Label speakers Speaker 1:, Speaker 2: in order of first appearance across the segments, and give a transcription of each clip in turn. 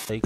Speaker 1: Shake.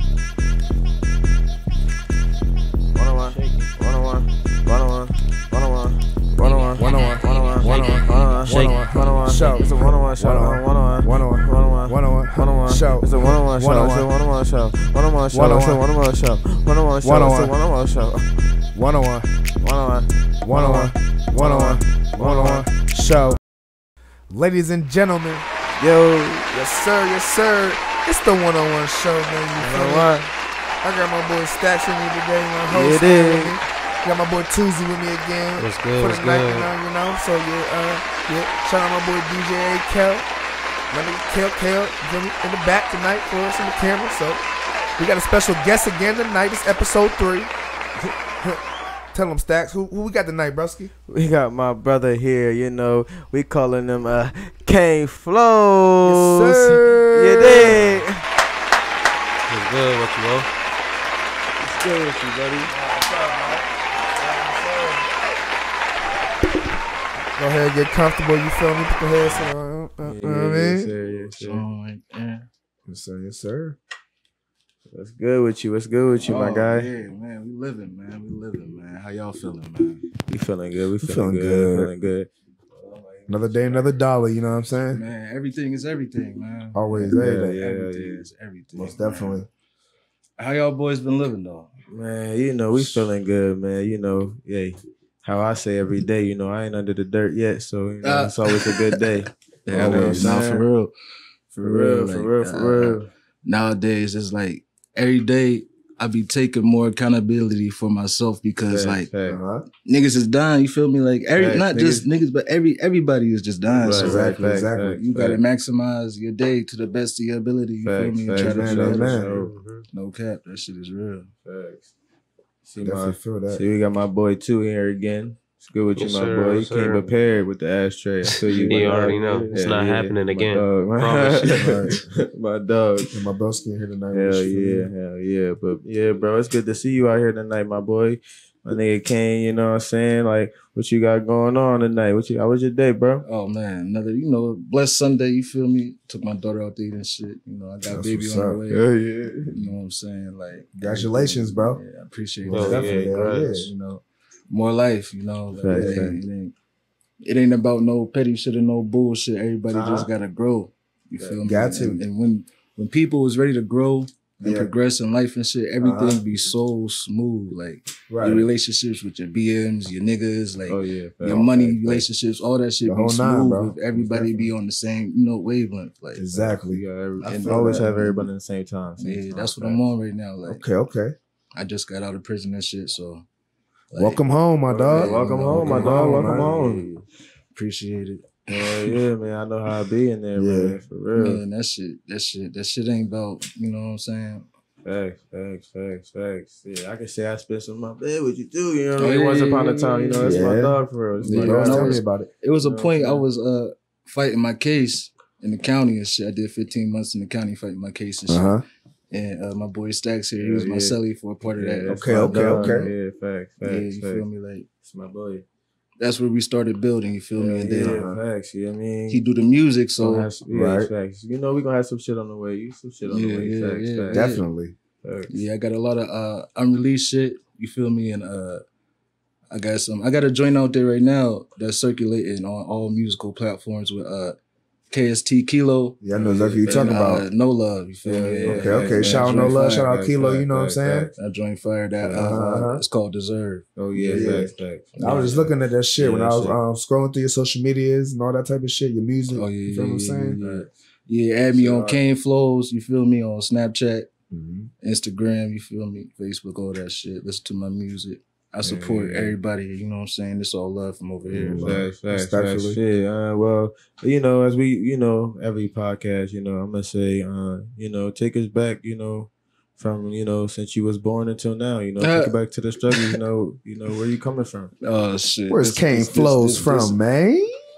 Speaker 1: 101. Shake. 101. 101. 101. 101. 101. 101. 101. Shake. 101. Show. It's a 101 show. 101. 101. 101. 101. 101 show. It's a 101 show. It's a 101 show. 101 show. It's a 101 show. 101 show. It's a 101 show. 101. 101. 101. 101. 101 show.
Speaker 2: Ladies and gentlemen,
Speaker 1: Yo.
Speaker 2: yes sir, it's the 101 show, man. You feel me? I got my boy Stacks with me today, my host.
Speaker 1: Yeah, it is.
Speaker 2: Got my boy Tuesday with me again.
Speaker 1: What's good?
Speaker 2: For
Speaker 1: What's
Speaker 2: the night,
Speaker 1: good?
Speaker 2: you know. So shout out my boy DJ Kel. My nigga Kel, you feel me? In the back tonight for us in the camera. So we got a special guest again tonight. It's episode 3. Tell them, Stacks, who we got tonight, broski?
Speaker 1: We got my brother here, you know. We calling him Kane Flows.
Speaker 2: Yes, sir.
Speaker 1: You dig?
Speaker 3: What's good? What you want?
Speaker 1: What's good with you, buddy?
Speaker 2: Go ahead, get comfortable. You feel me? Put the headset on. You know what I mean?
Speaker 1: Yes, sir. Yes, sir.
Speaker 2: Yes, sir. Yes, sir.
Speaker 1: What's good with you? What's good with you, my guy?
Speaker 3: Yeah, man. We living, man. How y'all feeling, man?
Speaker 1: We feeling good. We
Speaker 2: feeling
Speaker 1: feeling good.
Speaker 2: good.
Speaker 1: Feeling good.
Speaker 2: Another day, another dollar. You know what I'm saying?
Speaker 3: Man, everything is everything, man.
Speaker 2: Always,
Speaker 1: Yeah,
Speaker 2: every day.
Speaker 1: yeah.
Speaker 3: Everything is everything.
Speaker 2: Most
Speaker 3: man.
Speaker 2: definitely.
Speaker 3: How y'all boys been living, though?
Speaker 1: Man, you know, we feeling good, man. You know, yeah. How I say every day, you know, I ain't under the dirt yet, so you know, it's always a good day.
Speaker 3: Yeah,
Speaker 1: Always,
Speaker 3: nah,
Speaker 1: man.
Speaker 3: for real.
Speaker 1: For real, for real.
Speaker 3: Nowadays, it's like every day I be taking more accountability for myself because
Speaker 1: Facts, facts.
Speaker 3: niggas is dying. You feel me? Like
Speaker 1: Facts,
Speaker 3: not just niggas, but everybody is just dying.
Speaker 1: Right,
Speaker 3: so
Speaker 2: Exactly,
Speaker 1: facts,
Speaker 2: exactly.
Speaker 1: facts,
Speaker 3: you gotta
Speaker 1: facts.
Speaker 3: maximize your day to the best of your ability. You feel
Speaker 1: Facts,
Speaker 3: me? And
Speaker 1: facts,
Speaker 3: try to
Speaker 2: man,
Speaker 3: do that.
Speaker 2: man.
Speaker 3: No cap, that shit is real.
Speaker 1: Facts. See,
Speaker 2: Definitely feel that.
Speaker 1: see, we got my boy 2 here again. It's good with
Speaker 4: Yes,
Speaker 1: you, my
Speaker 4: sir,
Speaker 1: boy. You
Speaker 4: yes,
Speaker 1: came
Speaker 4: sir.
Speaker 1: prepared with the ashtray. I feel you.
Speaker 4: You
Speaker 1: my
Speaker 4: already
Speaker 1: dog.
Speaker 4: know. It's not happening
Speaker 1: my
Speaker 4: again.
Speaker 1: Dog.
Speaker 4: Promise
Speaker 1: my dog.
Speaker 2: And my broski in here tonight.
Speaker 1: Hell yeah. But yeah, bro, it's good to see you out here tonight, my boy. My nigga Kane, you know what I'm saying? Like, what you got going on tonight? How was your day, bro?
Speaker 3: Oh man, another blessed Sunday. You feel me? Took my daughter out to eat and shit. You know, I got
Speaker 2: That's
Speaker 3: baby
Speaker 2: what's
Speaker 3: on the
Speaker 2: up.
Speaker 3: way.
Speaker 1: Hell yeah.
Speaker 3: You know what I'm saying? Like,
Speaker 2: Congratulations, bro.
Speaker 3: Yeah, I appreciate
Speaker 2: Most
Speaker 3: that.
Speaker 2: definitely.
Speaker 4: yeah,
Speaker 2: hell
Speaker 4: congrats.
Speaker 3: You know, more life. You know, like,
Speaker 1: Facts,
Speaker 3: it ain't about no petty shit and no bullshit. Everybody just gotta grow. You feel me?
Speaker 2: Got to.
Speaker 3: And when people is ready to grow and progress in life and shit, everything be so smooth. Like your relationships with your BMs, your niggas, like
Speaker 1: Oh yeah.
Speaker 3: your money relationships, all that shit
Speaker 2: The
Speaker 3: be
Speaker 2: whole
Speaker 3: smooth.
Speaker 2: nine, bro.
Speaker 3: If everybody be on the same, wavelength. Like
Speaker 2: Exactly.
Speaker 1: You
Speaker 3: I
Speaker 1: and
Speaker 3: feel
Speaker 1: always
Speaker 3: that,
Speaker 1: have
Speaker 3: man.
Speaker 1: everybody at the same time.
Speaker 3: yeah, that's what I'm on right now. Like
Speaker 2: Okay.
Speaker 3: I just got out of prison and shit, so like,
Speaker 2: Welcome home, my dog.
Speaker 1: Welcome home, my dog. Welcome home.
Speaker 3: appreciate it.
Speaker 1: Hell yeah, man. I know how I be in there,
Speaker 2: Yeah.
Speaker 1: man. For real.
Speaker 3: Man, that shit ain't about, you know what I'm saying?
Speaker 1: Facts. Yeah, I can say I spent some of my bed with you too. You know what I
Speaker 3: Oh,
Speaker 1: mean?
Speaker 3: yeah,
Speaker 1: Once
Speaker 3: yeah,
Speaker 1: upon a
Speaker 3: yeah,
Speaker 1: time, you know, that's my
Speaker 2: yeah.
Speaker 1: dog for real. That's my
Speaker 3: Yeah,
Speaker 1: dog.
Speaker 3: no,
Speaker 2: Tell me
Speaker 3: it's-
Speaker 2: about it.
Speaker 3: It was a
Speaker 1: You know
Speaker 3: point
Speaker 1: what
Speaker 3: I
Speaker 1: I'm
Speaker 3: was fighting my case in the county and shit. I did 15 months in the county fighting my case and shit. And my boy Stacks here, he was my
Speaker 1: Yeah.
Speaker 3: celly for a part of that.
Speaker 1: that's
Speaker 2: Okay,
Speaker 1: my
Speaker 2: okay.
Speaker 1: Yeah, facts.
Speaker 3: Yeah, you feel me? Like
Speaker 1: It's my boy.
Speaker 3: that's where we started building. You feel me? And then
Speaker 1: facts. You know what I mean?
Speaker 3: he do the music, so
Speaker 1: right. Facts. You know, we gonna have some shit on the way. Some shit on the way.
Speaker 3: Yeah,
Speaker 1: Facts.
Speaker 3: yeah,
Speaker 1: Facts.
Speaker 2: Definitely.
Speaker 1: Facts.
Speaker 3: yeah, I got a lot of unreleased shit. You feel me? And I got a joint out there right now that's circulating on all musical platforms with KST Kilo.
Speaker 2: Yeah, I know exactly what you're talking about.
Speaker 3: No Love. You feel me?
Speaker 2: Okay, okay. Shout out No Love. Shout out Kilo. You know what I'm saying?
Speaker 3: That joint fire that it's called Deserve.
Speaker 1: Oh yeah,
Speaker 2: Yeah.
Speaker 1: facts.
Speaker 2: I was just looking at that shit
Speaker 1: Yeah,
Speaker 2: when I
Speaker 1: that
Speaker 2: was
Speaker 1: shit.
Speaker 2: scrolling through your social medias and all that type of shit, your music.
Speaker 3: Oh
Speaker 2: You
Speaker 3: yeah,
Speaker 2: feel what I'm
Speaker 3: yeah,
Speaker 2: saying?
Speaker 3: yeah. Yeah, add me on
Speaker 1: Sure.
Speaker 3: Kane Flows. You feel me on Snapchat,
Speaker 2: Mhm.
Speaker 3: Instagram. You feel me, Facebook, all that shit. Listen to my music. I support
Speaker 1: Yeah.
Speaker 3: everybody. You know what I'm saying? It's all love from over here.
Speaker 1: Facts.
Speaker 2: Respectfully.
Speaker 1: Shit. Well, you know, as we, you know, every podcast, you know, I'm gonna say, you know, take us back, you know, from, you know, since you was born until now, you know, take it back to the struggle, you know, where you coming from.
Speaker 3: Oh shit.
Speaker 2: Where's Kane Flows from, man?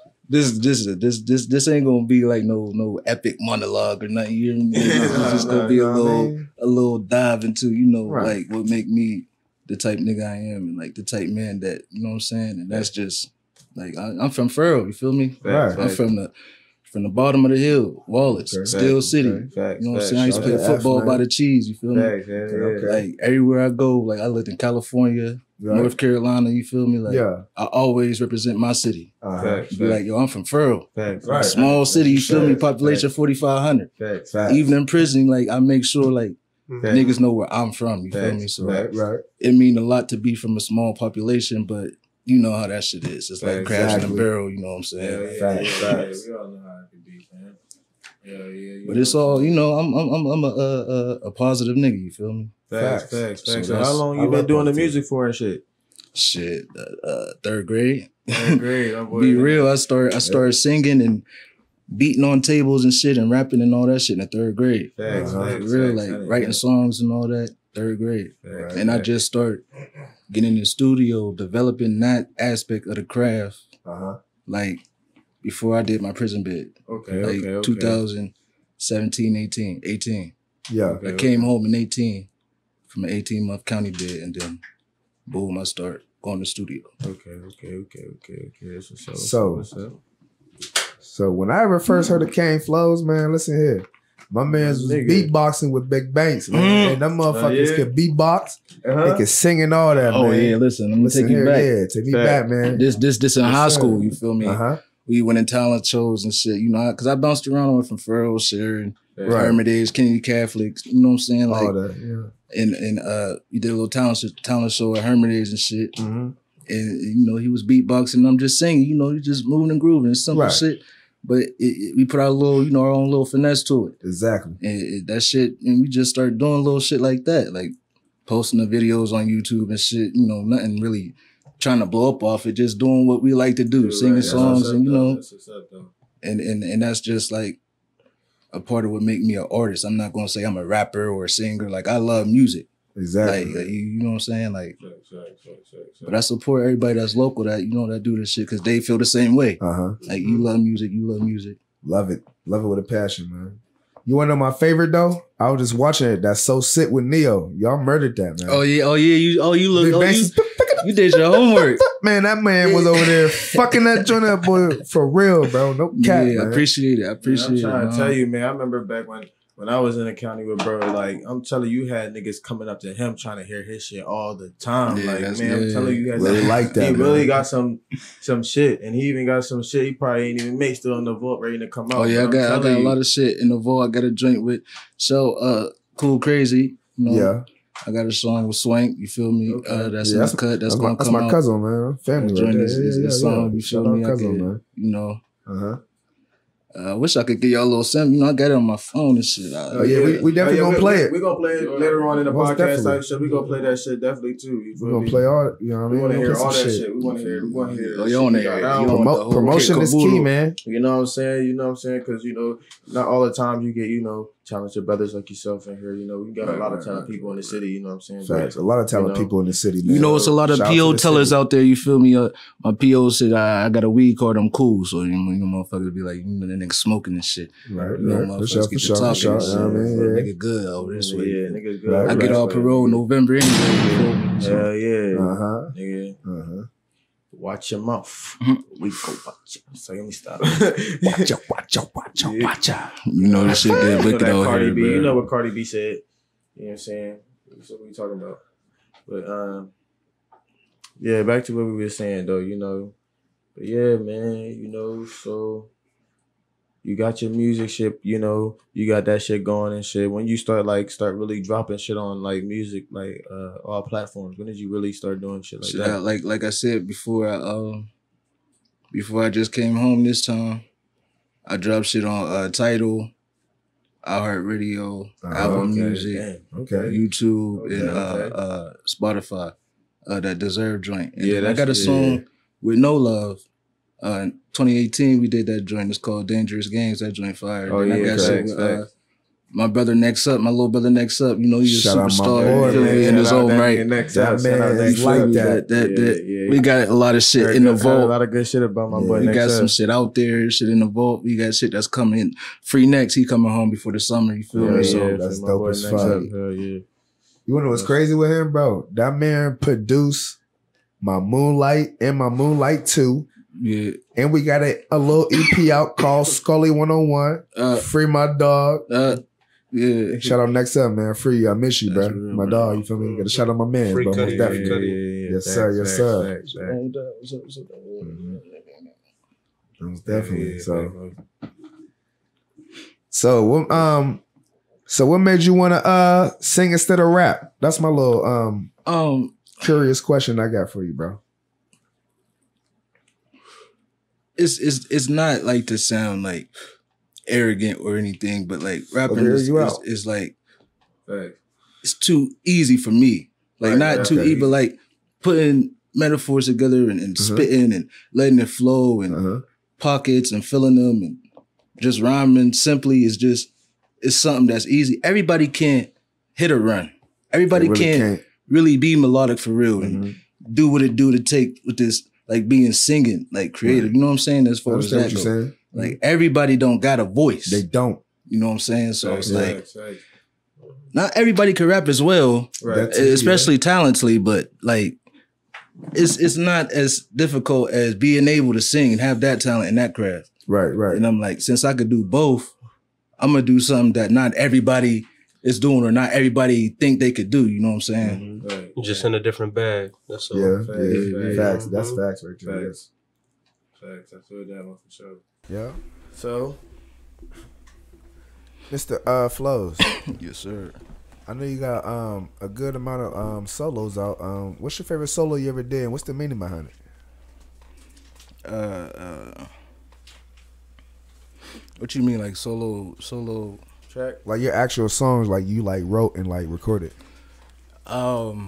Speaker 3: This ain't gonna be like no epic monologue or nothing. You know what I mean? It's just gonna be a little dive into, you know,
Speaker 2: Right.
Speaker 3: like what make me the type nigga I am and like the type man that, you know what I'm saying? And that's just like I'm from Furrow, you feel me?
Speaker 2: Right.
Speaker 3: I'm from from the bottom of the hill, Wallace, Steel City. You know what I'm saying? I used to play football by the cheese, you feel me? Like everywhere I go, like I lived in California, North Carolina, you feel me? Like I always represent my city. Be like, yo, I'm from Furl. Small city, you feel me? Population 4,500. Even in prison, like I make sure like niggas know where I'm from, you feel me? So it mean a lot to be from a small population, but you know how that shit is. It's like crashing a barrel, you know what I'm saying?
Speaker 1: Facts. We all know how it can be, man.
Speaker 3: But it's all, you know, I'm a positive nigga, you feel me?
Speaker 1: Facts. So how long you been doing the music for and shit?
Speaker 3: Shit, third grade.
Speaker 1: Boy.
Speaker 3: Be real, I started singing and beating on tables and shit and rapping and all that shit in the third grade.
Speaker 1: Facts.
Speaker 3: Writing songs and all that, third grade. And I just started getting in the studio, developing that aspect of the craft, like before I did my prison bid. 2017, 18.
Speaker 2: Yeah.
Speaker 3: I came home in 18 from an 18-month county bid, and then boom, I start going to the studio.
Speaker 1: Okay.
Speaker 2: So when I ever first heard of Kane flows, man, listen here. My man's was beatboxing with Big Banks, man. And them motherfuckers could beatbox. They could sing and all that, man.
Speaker 3: Oh, yeah, listen, let me take you back.
Speaker 2: Yeah, take me back, man.
Speaker 3: This in high school, you feel me? We went in talent shows and shit, you know, because I bounced around. I went from Furl, Sharon, Hermitage, Kennedy Catholics, you know what I'm saying? Like,
Speaker 2: all that,
Speaker 3: And we did a little talent show at Hermitage and shit. And, you know, he was beatboxing, I'm just singing, you know, you just moving and grooving, it's simple shit. But we put our little, you know, our own little finesse to it.
Speaker 2: Exactly.
Speaker 3: And that shit, and we just started doing little shit like that, like posting the videos on YouTube and shit, you know, nothing really trying to blow up off it, just doing what we like to do, singing songs and, you know, and that's just like a part of what make me an artist. I'm not going to say I'm a rapper or a singer. Like, I love music.
Speaker 2: Exactly.
Speaker 3: Like, you know what I'm saying? Like, but I support everybody that's local that, you know, that do this shit because they feel the same way. Like, you love music,
Speaker 2: Love it with a passion, man. You want to know my favorite though? I was just watching it. That's So Sick with Neo. Y'all murdered that, man.
Speaker 3: You did your homework.
Speaker 2: Man, that man was over there fucking that joint up, boy, for real, bro. No cap, man.
Speaker 3: I appreciate it.
Speaker 1: I'm trying to tell you, man. I remember back when I was in the county with bro, like, I'm telling you, had niggas coming up to him trying to hear his shit all the time.
Speaker 3: Yeah,
Speaker 1: like, man, I'm telling you,
Speaker 2: really like that.
Speaker 1: He really got some shit, and he even got some shit he probably ain't even made still in the vault ready to come out.
Speaker 3: Oh yeah, I got a lot of shit in the vault. I got a joint with Cool Crazy. You know? I got a song with Swank, you feel me? That's my cut. That's gonna come out.
Speaker 2: That's my cousin, man. Family right there.
Speaker 3: Song, you feel me?
Speaker 2: Cousin, man.
Speaker 3: You know. I wish I could get y'all a little sample. You know, I got it on my phone and shit.
Speaker 2: We definitely gonna play it.
Speaker 1: We're gonna play it later on in the podcast type shit. We're gonna play that shit definitely too.
Speaker 2: We're gonna play all, you know what I mean?
Speaker 1: We wanna hear all that shit. We wanna hear
Speaker 3: Oh, you wanna hear
Speaker 2: promotion is key, man.
Speaker 1: You know what I'm saying? Because, you know, not all the time you get, you know, talented brothers like yourself in here. You know, we got a lot of talented people in the city, you know what I'm saying?
Speaker 2: Facts. A lot of talented people in the city, man.
Speaker 3: You know, it's a lot of PO tellers out there, you feel me? My PO said, I got a weed card, I'm cool. So, you know, motherfuckers be like, you know, that nigga smoking and shit.
Speaker 2: Right,
Speaker 3: you know, motherfuckers get to talking and shit. Nigga good over this way.
Speaker 1: Yeah, nigga good.
Speaker 3: I get all parole November anyway.
Speaker 1: Hell yeah. Nigga. Watch your mouth. We go watch it. So let me stop.
Speaker 2: Watch out.
Speaker 3: You know this shit get wicked out here,
Speaker 1: You know what Cardi B said. You know what I'm saying? That's what we talking about. But yeah, back to what we were saying though, you know. But yeah, man, you know, so you got your music shit, you know, you got that shit going and shit. When you start really dropping shit on like music, like all platforms, when did you really start doing shit like that?
Speaker 3: Like I said before, I just came home this time, I dropped shit on Tidal, iHeartRadio, Apple Music, YouTube, and Spotify. That Deserve joint. And I got a song with No Love. In 2018, we did that joint. It's called Dangerous Games. That joint fire.
Speaker 1: Oh, yeah,
Speaker 3: I got shit with, my brother Next Up, my little brother Next Up. You know, he's a superstar in his own right.
Speaker 2: That man is like that.
Speaker 3: We got a lot of shit in the vault.
Speaker 1: A lot of good shit about my boy.
Speaker 3: We got some shit out there, shit in the vault. We got shit that's coming. Free Next, he coming home before the summer. You feel me? So
Speaker 2: that's dope as fuck. Hell yeah. You wanna know what's crazy with him, bro? That man produced my Moonlight and my Moonlight 2.
Speaker 3: Yeah.
Speaker 2: And we got a little EP out called Scully 101. Free my dog.
Speaker 3: Yeah.
Speaker 2: Shout out next up, man. Free you. I miss you, bro.
Speaker 3: Real,
Speaker 2: my dog, you feel me? Got to shout out my man, bro. Most definitely. Yes, sir. Yes, sir. Most definitely. So what made you want to sing instead of rap? That's my little curious question I got for you, bro.
Speaker 3: It's not like to sound like arrogant or anything, but like rapping is like it's too easy for me. Like not too easy, but like putting metaphors together and spitting and letting it flow and pockets and filling them and just rhyming simply it's something that's easy. Everybody can't hit or run. Everybody can't really be melodic for real and do what it do to take with this like being singing, like creative. You know what I'm saying? As far as that goes. Like everybody don't got a voice.
Speaker 2: They don't.
Speaker 3: You know what I'm saying? So it's like not everybody can rap as well, especially talently, but like it's not as difficult as being able to sing and have that talent and that craft.
Speaker 2: Right.
Speaker 3: And I'm like, since I could do both, I'm gonna do something that not everybody is doing or not everybody think they could do. You know what I'm saying?
Speaker 4: Just in a different bag. That's all.
Speaker 2: Yeah. Facts. That's facts right there.
Speaker 1: Facts. I feel that one for sure.
Speaker 2: Yeah. So, Mr. Flows.
Speaker 3: Yes, sir.
Speaker 2: I know you got a good amount of solos out. What's your favorite solo you ever did, and what's the meaning behind it?
Speaker 3: What you mean, like solo track?
Speaker 2: Like your actual songs, like you like wrote and like recorded.
Speaker 3: I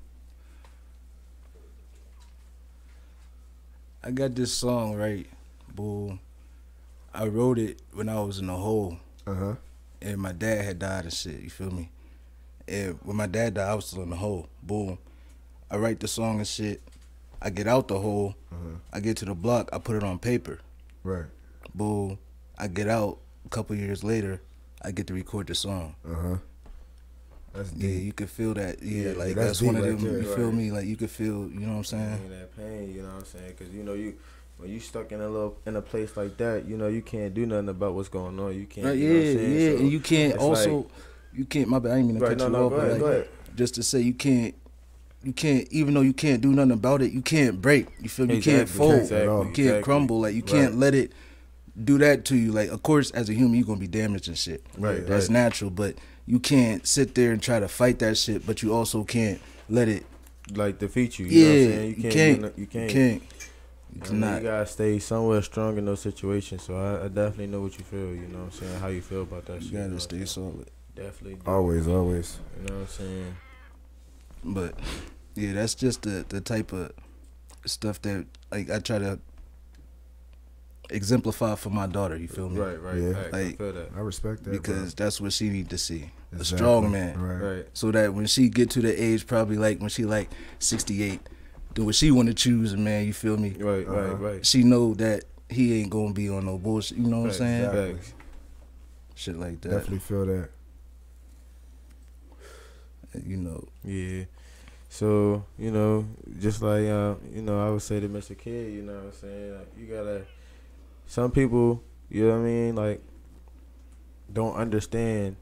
Speaker 3: got this song, right? Bull. I wrote it when I was in the hole. And my dad had died and shit, you feel me? And when my dad died, I was still in the hole. Boom. I write the song and shit. I get out the hole. I get to the block. I put it on paper.
Speaker 2: Right.
Speaker 3: Boom. I get out a couple years later. I get to record the song.
Speaker 2: That's deep.
Speaker 3: Yeah, you could feel that. Yeah, like that's one of them. You feel me? Like you could feel. You know what I'm saying?
Speaker 1: That pain. You know what I'm saying? Because you know when you stuck in a place like that, you know you can't do nothing about what's going on. You can't. You know what I'm saying? So
Speaker 3: and you can't also.
Speaker 1: Like,
Speaker 3: you can't. My bad. I didn't mean to cut you off.
Speaker 1: Go ahead.
Speaker 3: Just to say you can't. Even though you can't do nothing about it, you can't break. You feel me? You can't fold. You can't crumble. Like you can't let it do that to you. Like of course, as a human, you're gonna be damaged and shit.
Speaker 1: Right.
Speaker 3: That's natural. But you can't sit there and try to fight that shit. But you also can't let it
Speaker 1: like defeat you. You know what I'm saying? You can't.
Speaker 3: You
Speaker 1: gotta stay somewhere strong in those situations. So I definitely know what you feel. You know what I'm saying? How you feel about that shit.
Speaker 3: You gotta stay solid.
Speaker 1: Definitely.
Speaker 2: Always.
Speaker 1: You know what I'm saying?
Speaker 3: But yeah, that's just the type of stuff that like I try to exemplify for my daughter. You feel me?
Speaker 1: Right.
Speaker 2: Yeah.
Speaker 1: Like,
Speaker 2: I feel that. I respect that
Speaker 3: because that's what she need to see.
Speaker 2: Exactly.
Speaker 3: A strong man.
Speaker 2: Right.
Speaker 3: So that when she get to the age, probably like when she like 68, do what she want to choose, and man, you feel me?
Speaker 1: Right.
Speaker 3: She know that he ain't gonna be on no bullshit. You know what I'm saying?
Speaker 2: Exactly.
Speaker 3: Shit like that.
Speaker 2: Definitely feel that.
Speaker 3: You know.
Speaker 1: Yeah. So, you know, just like, you know, I would say to Mr. Kid, you know what I'm saying? Like, you gotta, some people, you know what I mean? Like, don't understand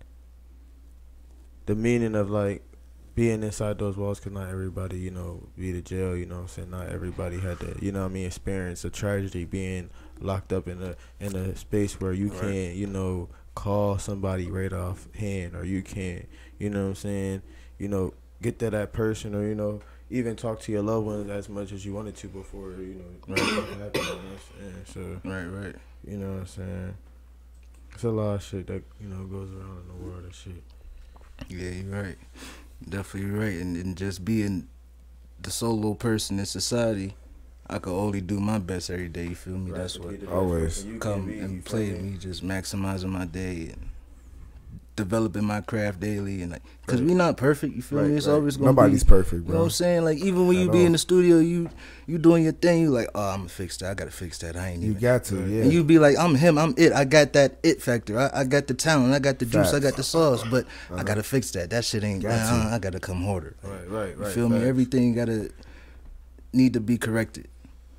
Speaker 1: the meaning of, like, being inside those walls, because not everybody, you know, be to jail, you know what I'm saying? Not everybody had to, you know what I mean, experience a tragedy being locked up in a space where you can't, you know, call somebody right off hand, or you can't, you know what I'm saying, you know, get to that person, or, you know, even talk to your loved ones as much as you wanted to before, you know, happened, you know what I'm saying? So,
Speaker 3: right.
Speaker 1: You know what I'm saying? It's a lot of shit that, you know, goes around in the world and shit.
Speaker 3: Yeah, you're right. Definitely right. And just being the solo person in society, I could only do my best every day, you feel me?
Speaker 1: Right,
Speaker 3: that's what
Speaker 2: always
Speaker 3: come and play me, just maximizing my day and developing my craft daily, and like, cause we not perfect, you feel me? It's always gonna
Speaker 2: nobody's
Speaker 3: be
Speaker 2: perfect, bro.
Speaker 3: You know what I'm saying? Like even when you be in the studio, you doing your thing, you like, oh, I'm gonna fix that. I gotta fix that. I ain't even.
Speaker 2: You got to, yeah.
Speaker 3: And you be like, I'm him. I'm it. I got that it factor. I got the talent. I got the juice. I got the sauce. But I gotta fix that. That shit ain't. I gotta come harder.
Speaker 1: Right.
Speaker 3: You feel me? Everything need to be corrected.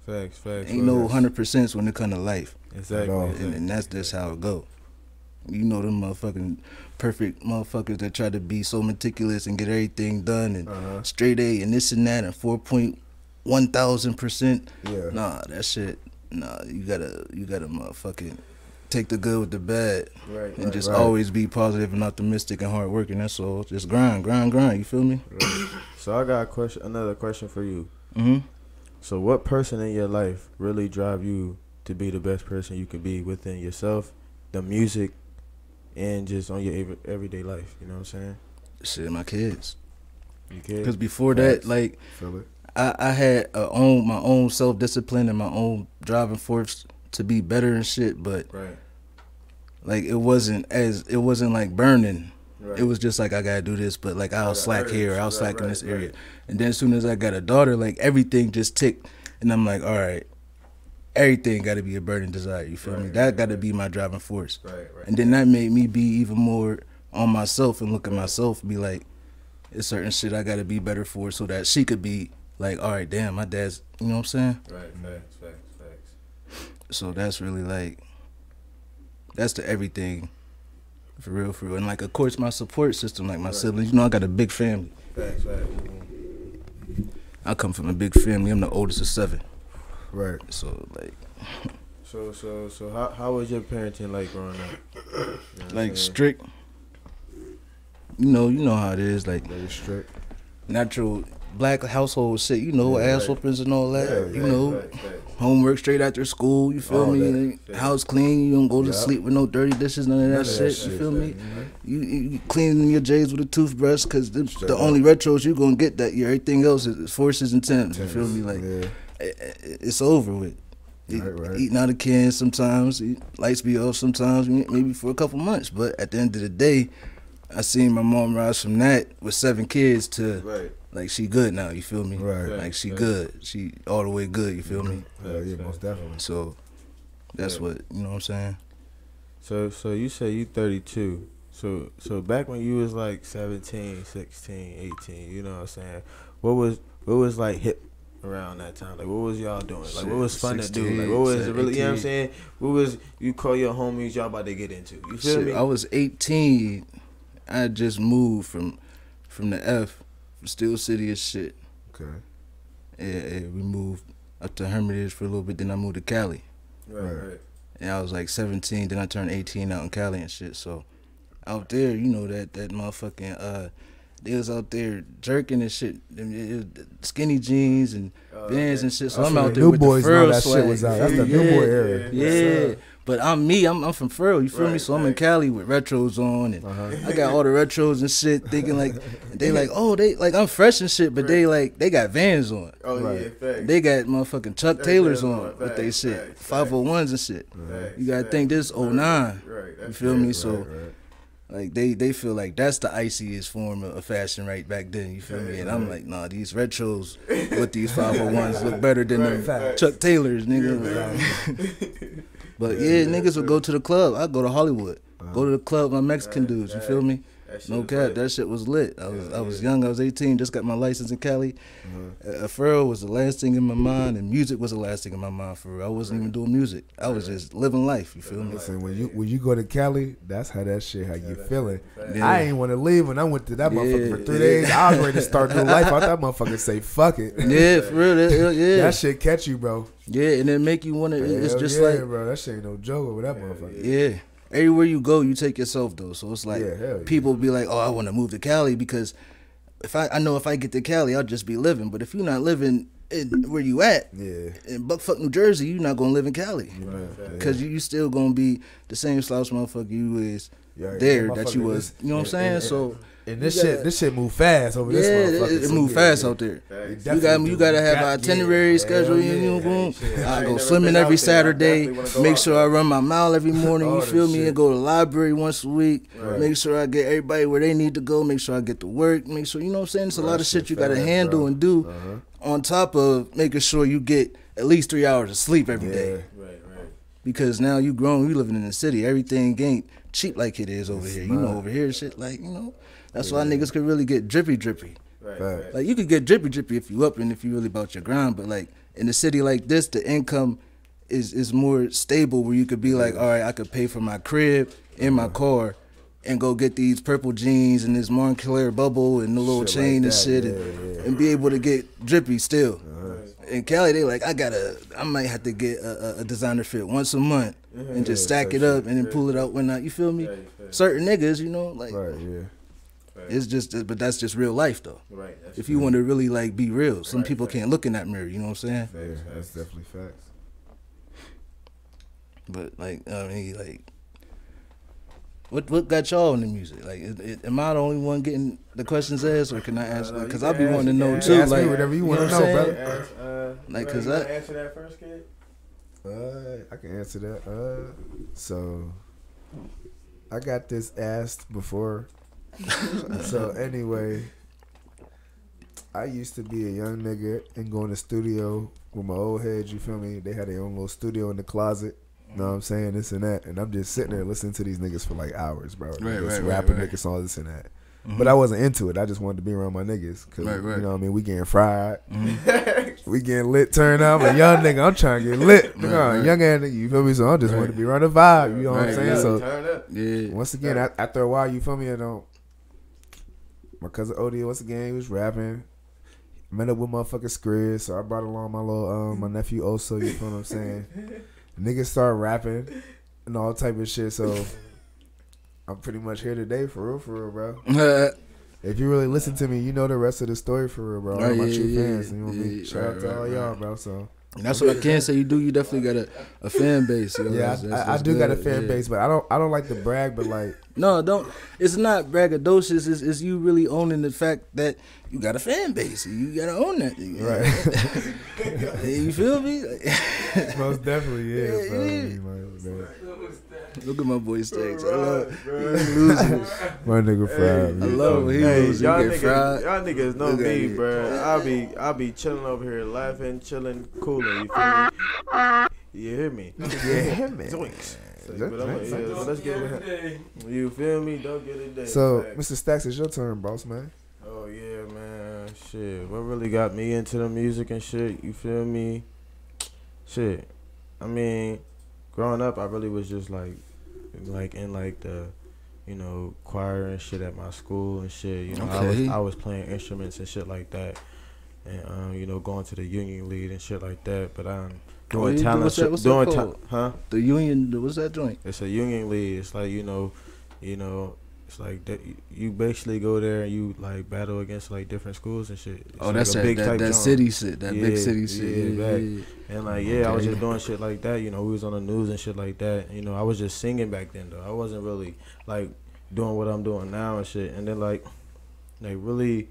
Speaker 1: Facts.
Speaker 3: Ain't no 100% when it come to life.
Speaker 1: Exactly.
Speaker 3: And that's just how it go. You know them motherfucking perfect motherfuckers that try to be so meticulous and get everything done and straight A and this and that and 4.1000%.
Speaker 5: Yeah.
Speaker 3: Nah, that shit. Nah, you gotta motherfucking take the good with the bad, and just always be positive and optimistic and hardworking. That's all. Just grind. You feel me?
Speaker 1: Right. So I got another question for you.
Speaker 3: Mm-hmm.
Speaker 1: So what person in your life really drive you to be the best person you could be within yourself, the music, and just on your everyday life? You know what I'm saying?
Speaker 3: Shit, my kids.
Speaker 1: Your kids?
Speaker 3: Because before that, like, I had my own self-discipline and my own driving force to be better and shit, but like it wasn't like burning. It was just like I gotta do this, but like I'll slack here, I'll slack in this area. And then as soon as I got a daughter, like everything just ticked, and I'm like, all right, everything got to be a burning desire. You feel me? That got to be my driving force. And then that made me be even more on myself and look at myself and be like, it's certain shit I got to be better for so that she could be like, all right, damn, my dad's, you know what I'm saying?
Speaker 1: Facts.
Speaker 3: So that's really like, that's the everything. For real. And like, of course, my support system, like my siblings, you know, I got a big family.
Speaker 1: Facts.
Speaker 3: I come from a big family. I'm the oldest of 7.
Speaker 5: Right.
Speaker 3: So like.
Speaker 1: So how was your parenting like growing up? You know
Speaker 3: like strict. You know how it is. Like
Speaker 5: very strict.
Speaker 3: Natural black household shit. You know, ass whoopings and all that.
Speaker 1: Yeah,
Speaker 3: you know, homework straight after school. You feel me? House clean. You don't go to sleep with no dirty dishes. None of that shit. You feel me? You cleaning your J's with a toothbrush because the only retros you gonna get that year. Everything else is forces and temps. You feel me? Like it's over with. Eating out of cans sometimes. Lights be off sometimes. Maybe for a couple months. But at the end of the day, I seen my mom rise from that with 7 kids to like she good now, you feel me? Like she good. She all the way good, you feel me?
Speaker 5: Yeah, most definitely.
Speaker 3: So that's what, you know what I'm saying?
Speaker 1: So you say you 32. So back when you was like 17, 16, 18, you know what I'm saying? What was like hip around that time? Like what was y'all doing? Like what was fun 16, to do? Like what was it really, 18. You know what I'm saying? What was you call your homies y'all about to get into? You feel me?
Speaker 3: I was 18. I had just moved from the F, from Steel City and shit.
Speaker 5: Okay.
Speaker 3: Yeah, we moved up to Hermitage for a little bit, then I moved to Cali.
Speaker 1: Right.
Speaker 3: And I was like 17, then I turned 18 out in Cali and shit. So out there, you know that motherfucking they was out there jerking and shit, skinny jeans and Vans and shit. So I'm out there with the furrow swag.
Speaker 5: Shit was out. That's the new boy era.
Speaker 3: Yeah. But I'm from Furrow, you feel me? So I'm in Cali with retros on, and I got all the retros and shit, thinking like, they like, oh, they like I'm fresh and shit, but they got Vans on. They got motherfucking Chuck Taylors on with they shit, 501s and shit. You gotta think this 09, you feel me? So like they feel like that's the iciest form of fashion right back then, you feel me? And I'm like, nah, these retros with these 501s look better than the Chuck Taylors, nigga. But niggas would go to the club. I'd go to Hollywood. Go to the club, my Mexican dudes, you feel me? No cap, that shit was lit. I was young, I was 18, just got my license in Cali. Furrow was the last thing in my mind, and music was the last thing in my mind for real. I wasn't even doing music. I was just living life, you feel me?
Speaker 5: Listen, when you go to Cali, that's how that shit, how you feeling. I ain't want to leave when I went to that motherfucker for 3 days. I was ready to start new life. I thought that motherfucker say fuck it.
Speaker 3: Yeah, for real,
Speaker 5: That shit catch you, bro.
Speaker 3: Yeah, and it make you want to, it's just like,
Speaker 5: bro, that shit ain't no joke over that motherfucker.
Speaker 3: Yeah. Everywhere you go, you take yourself though. So it's like people be like, "Oh, I want to move to Cali because if I get to Cali, I'll just be living." But if you're not living where you at, in Buckfuck, New Jersey, you're not gonna live in Cali because you still gonna be the same slouch motherfucker you is there that you was. You know what I'm saying? So.
Speaker 5: And this shit move fast over this motherfucker.
Speaker 3: It move fast out there. You gotta have an itinerary schedule. I go swimming every Saturday. Make sure I run my mile every morning. You feel me? And go to the library once a week. Make sure I get everybody where they need to go. Make sure I get to work. Make sure, you know what I'm saying? It's a lot of shit you gotta handle and do on top of making sure you get at least 3 hours of sleep every day. Because now you grown, you living in the city. Everything ain't cheap like it is over here. You know, over here shit like, you know. That's why niggas could really get drippy. Like you could get drippy if you up and if you really about your grind, but like in a city like this, the income is more stable, where you could be like, all right, I could pay for my crib and my car and go get these purple jeans and this Moncler bubble and the little shit chain like and shit and be able to get drippy still. In Cali, they like, I might have to get a designer fit once a month and just stack it up and then pull it out when I, you feel me? Certain niggas, you know, like, it's just, but that's just real life though. Right. If you want to really like be real, some people can't look in that mirror, you know what I'm saying?
Speaker 5: Yeah, that's definitely facts.
Speaker 3: But like, I mean, like, what got y'all in the music? Like, am I the only one getting the questions asked, or can I ask? Because I be wanting to know too.
Speaker 5: Ask me whatever you want to know,
Speaker 2: brother.
Speaker 3: Like, cause I
Speaker 4: answer that first, kid.
Speaker 5: I can answer that. So I got this asked before. So anyway, I used to be a young nigga and go in the studio with my old heads. You feel me? They had their own little studio in the closet. You know what I'm saying? This and that. And I'm just sitting there listening to these niggas for like hours, bro. Just rapping niggas songs, this and that. But I wasn't into it. I just wanted to be around my niggas. Cause, you know what I mean? We getting fried. We getting lit, turn up. I'm a young nigga. I'm trying to get lit. Young ass nigga, you feel me? So I just wanted to be around the vibe. You know what I'm saying? So once again, after a while, you feel me? My cousin Odie, once again, he was rapping. Met up with motherfucking Skriz. So I brought along my little, my nephew Oso. You feel what I'm saying? Niggas start rapping and all type of shit. So I'm pretty much here today, for real, bro. If you really listen to me, you know the rest of the story, for real, bro. All my true fans. You know what I mean? Shout out to all y'all, bro. So
Speaker 3: that's what I can say. You do. You definitely got a fan base. You know?
Speaker 5: Yeah, I do got a fan base, but I don't like to brag. But like,
Speaker 3: no, don't. It's not braggadocious. It's you really owning the fact that you got a fan base. You gotta own that.
Speaker 5: Right.
Speaker 3: You feel me?
Speaker 5: Most definitely is, bro.
Speaker 3: Look at my boy Stacks. I love
Speaker 5: my nigga fried.
Speaker 3: I love when he loses.
Speaker 4: Y'all niggas know me, bro. I'll be chilling over here, laughing, chilling, cooling. You feel me? You hear me?
Speaker 5: Yeah, man.
Speaker 4: Zoinks. Let's get it. You feel me? Don't get it.
Speaker 5: So, Mr. Stacks, it's your turn, boss man.
Speaker 4: Oh yeah, man. Shit, what really got me into the music and shit? You feel me? Shit. I mean, growing up, I really was just like in like the, you know, choir and shit at my school and shit. You know, I was playing instruments and shit like that, and you know, going to the union lead and shit like that. But doing talent,
Speaker 3: The union, what's that joint?
Speaker 4: It's a union lead. It's like you know, it's like that. You basically go there and you like battle against like different schools and shit. It's
Speaker 3: that's that city shit, big city shit.
Speaker 4: Yeah. And like I was just doing shit like that. You know, we was on the news and shit like that. You know, I was just singing back then though. I wasn't really like doing what I'm doing now and shit. And then like really,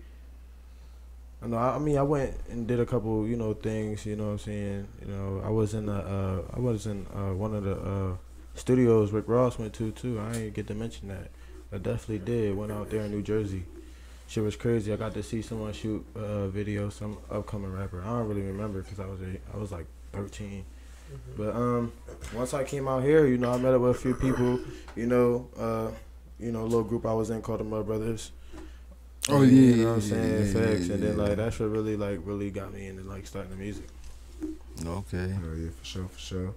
Speaker 4: I mean, I went and did a couple, you know, things. You know what I'm saying? You know, I was in one of the studios Rick Ross went to too. I ain't get to mention that. I definitely did. Went out there in New Jersey. Shit was crazy. I got to see someone shoot a video, some upcoming rapper. I don't really remember because I was like 13. But once I came out here, you know, I met up with a few people. You know, a little group I was in called the Mud Brothers.
Speaker 3: Oh yeah,
Speaker 4: you know what I'm saying? Facts. And then like that's what really got me into like starting the music.
Speaker 3: Okay.
Speaker 5: Oh yeah, for sure.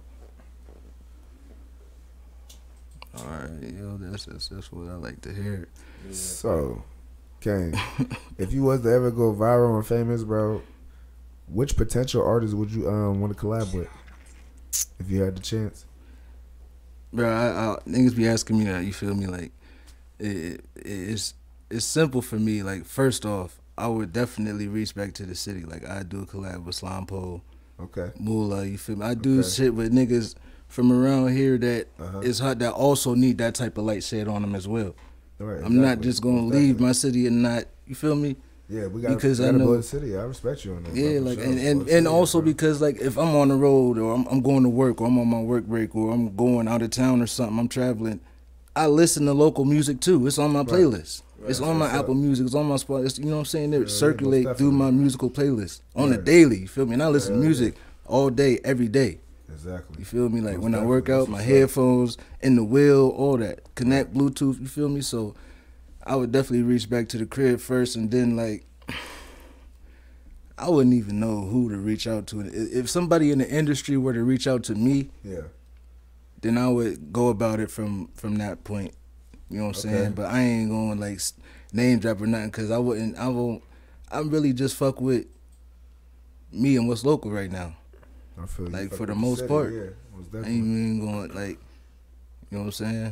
Speaker 3: All right, yo, that's what I like to hear.
Speaker 5: Yeah. So, Kane, if you was to ever go viral and famous, bro, which potential artist would you want to collab with if you had the chance?
Speaker 3: Bro, I niggas be asking me that. You feel me? Like, it's simple for me. Like, first off, I would definitely reach back to the city. Like, I do a collab with Slime Pole, Moolah. You feel me? I do shit with niggas from around here that is hot, that also need that type of light shed on them as well.
Speaker 5: Right,
Speaker 3: I'm not just gonna leave my city and not, you feel me?
Speaker 5: Yeah, we got to blow the city. I respect you on that.
Speaker 3: Yeah, like and also because like if I'm on the road or I'm going to work or I'm on my work break or I'm going out of town or something, I'm traveling, I listen to local music too. It's on my playlist. Right. It's on my Apple Music. It's on my Spotify. It's, you know what I'm saying? They circulate through my musical playlist on a daily. You feel me? And I listen to music all day, every day.
Speaker 5: Exactly.
Speaker 3: You feel me? Like when I work out, my headphones, in the wheel, all that. Connect Bluetooth, you feel me? So I would definitely reach back to the crib first and then like I wouldn't even know who to reach out to. If somebody in the industry were to reach out to me, then I would go about it from that point. You know what I'm saying? But I ain't going like name drop or nothing because I won't. I'm really just fuck with me and what's local right now.
Speaker 5: I feel
Speaker 3: like for the most part.
Speaker 5: Yeah, most
Speaker 3: I ain't even going like, you know what I'm saying?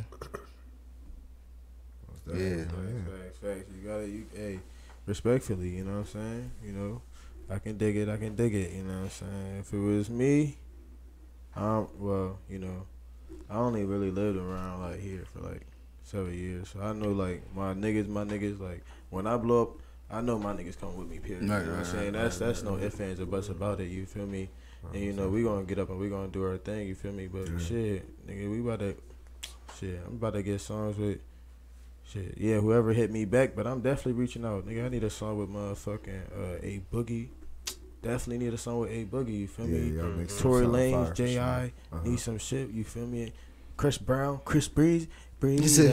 Speaker 4: Yeah. Facts. You gotta, hey, respectfully, you know what I'm saying? You know, I can dig it, you know what I'm saying? If it was me, well, you know, I only really lived around like here for like 7 years. So I know like my niggas, like when I blow up, I know my niggas come with me, period. You know what I'm saying? That's no ifs, ands, or buts about it, you feel me? And you know, we gonna get up and we gonna do our thing, you feel me? But shit, nigga, I'm about to get songs with whoever hit me back, but I'm definitely reaching out. Nigga, I need a song with motherfucking A Boogie. Definitely need a song with A Boogie, you feel me? Tory Lanez, J.I. Need some shit, you feel me? Chris Brown, Chris Breeze. I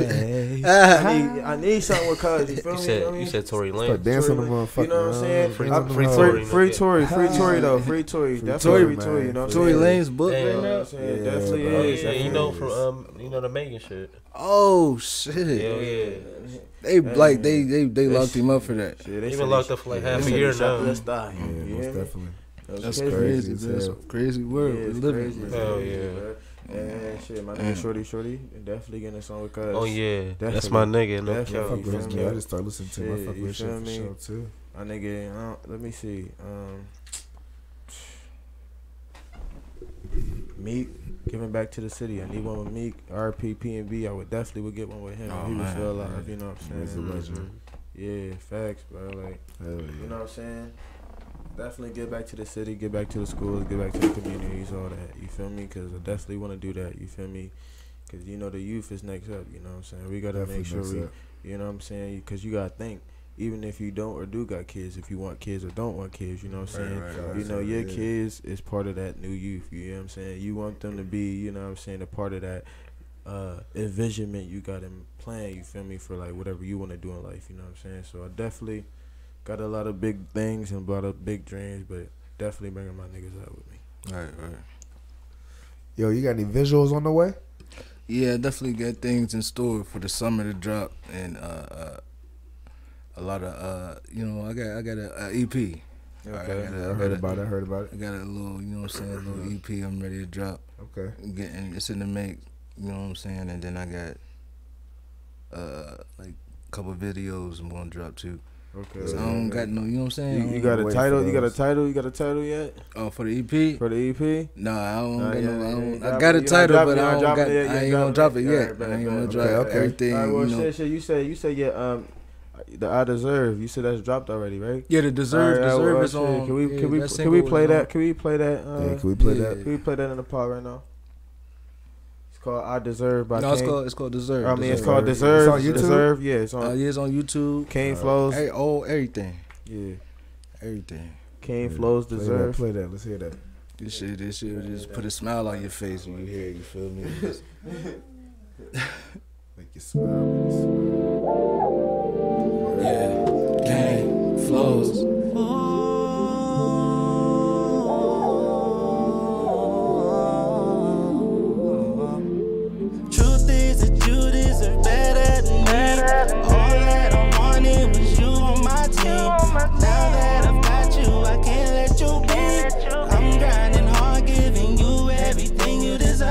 Speaker 4: need something with cuz, you feel me?
Speaker 6: You said Tory Lanez.
Speaker 5: Dancing on the motherfucker.
Speaker 4: You know what I'm saying?
Speaker 6: Free
Speaker 4: Tory though. Free Tory. Definitely free Tory, you know what I'm saying?
Speaker 3: Tory Lanez book right
Speaker 4: You know what
Speaker 3: now?
Speaker 4: I'm saying? Definitely is.
Speaker 6: Yeah, you know from the Megan shit.
Speaker 3: Oh shit.
Speaker 6: Hell yeah.
Speaker 3: They like they locked him up for that.
Speaker 6: They been locked up for like half a year now.
Speaker 5: Yeah, most definitely.
Speaker 3: That's crazy. That's a crazy world we living in.
Speaker 6: Hell yeah.
Speaker 4: And shit, my nigga Shorty, definitely getting a song with cuz.
Speaker 6: Oh yeah, that's my nigga. No
Speaker 5: I just start listening to my fuck with shit for sure too.
Speaker 4: My nigga, let me see. Meek, giving back to the city. I need one with Meek. RP, P&B. I would definitely get one with him. He was still alive. You know what I'm saying?
Speaker 5: He's a legend.
Speaker 4: Yeah, facts, bro. Like, you know what I'm saying? Definitely get back to the city, get back to the schools, get back to the communities, all that. You feel me? Because I definitely want to do that. You feel me? Because, you know, the youth is next up. You know what I'm saying? We got to make sure you know what I'm saying? Because you got to think, even if you don't or do got kids, if you want kids or don't want kids, you know what I'm saying?
Speaker 5: Right.
Speaker 4: You know, your kids is part of that new youth. You know what I'm saying? You want them to be, you know what I'm saying, a part of that envisionment you got in plan, you feel me, for like whatever you want to do in life. You know what I'm saying? So I definitely got a lot of big things and a lot of big dreams, but definitely bringing my niggas out with me.
Speaker 3: Right.
Speaker 5: Yo, you got any visuals on the way?
Speaker 3: Yeah, definitely got things in store for the summer to drop, and a lot of you know, I got a EP.
Speaker 5: Okay, I heard about it.
Speaker 3: I got a little, you know what I'm saying, a little EP I'm ready to drop.
Speaker 5: Okay.
Speaker 3: It's in the make, you know what I'm saying, and then I got like a couple videos I'm gonna drop too.
Speaker 4: Okay.
Speaker 3: So I don't got no, you know what I'm saying?
Speaker 4: You got a title? You got a title yet?
Speaker 3: Oh, for the EP?
Speaker 4: For the EP?
Speaker 3: No, I don't. I got a title, but I ain't gonna drop it yet. I ain't gonna drop everything.
Speaker 4: All right, well,
Speaker 3: you know.
Speaker 4: shit. You said yeah. The I Deserve. You said that's dropped already, right?
Speaker 3: Yeah, the Deserve is on.
Speaker 4: Can we play that? Can we play that?
Speaker 5: Can we play that?
Speaker 4: Can we play that in the pod right now? It's called I Deserve by Kane.
Speaker 3: It's called Deserve.
Speaker 4: I mean, it's called Deserve.
Speaker 5: It's on YouTube?
Speaker 4: Deserve, yeah, it's on.
Speaker 3: It's on YouTube.
Speaker 4: Kane Flows.
Speaker 3: Everything.
Speaker 4: Yeah.
Speaker 3: Everything.
Speaker 4: Kane Flows Deserve.
Speaker 5: Play that. Let's hear that.
Speaker 3: This shit will just put a smile on your face when you hear it. You feel me?
Speaker 5: Make you smile.
Speaker 3: Yeah. Kane Flows.
Speaker 7: Truth is that you deserve better than me. All that I wanted was you on my team. Now that I've got you, I can't let you be. I'm grinding hard, giving you everything you deserve.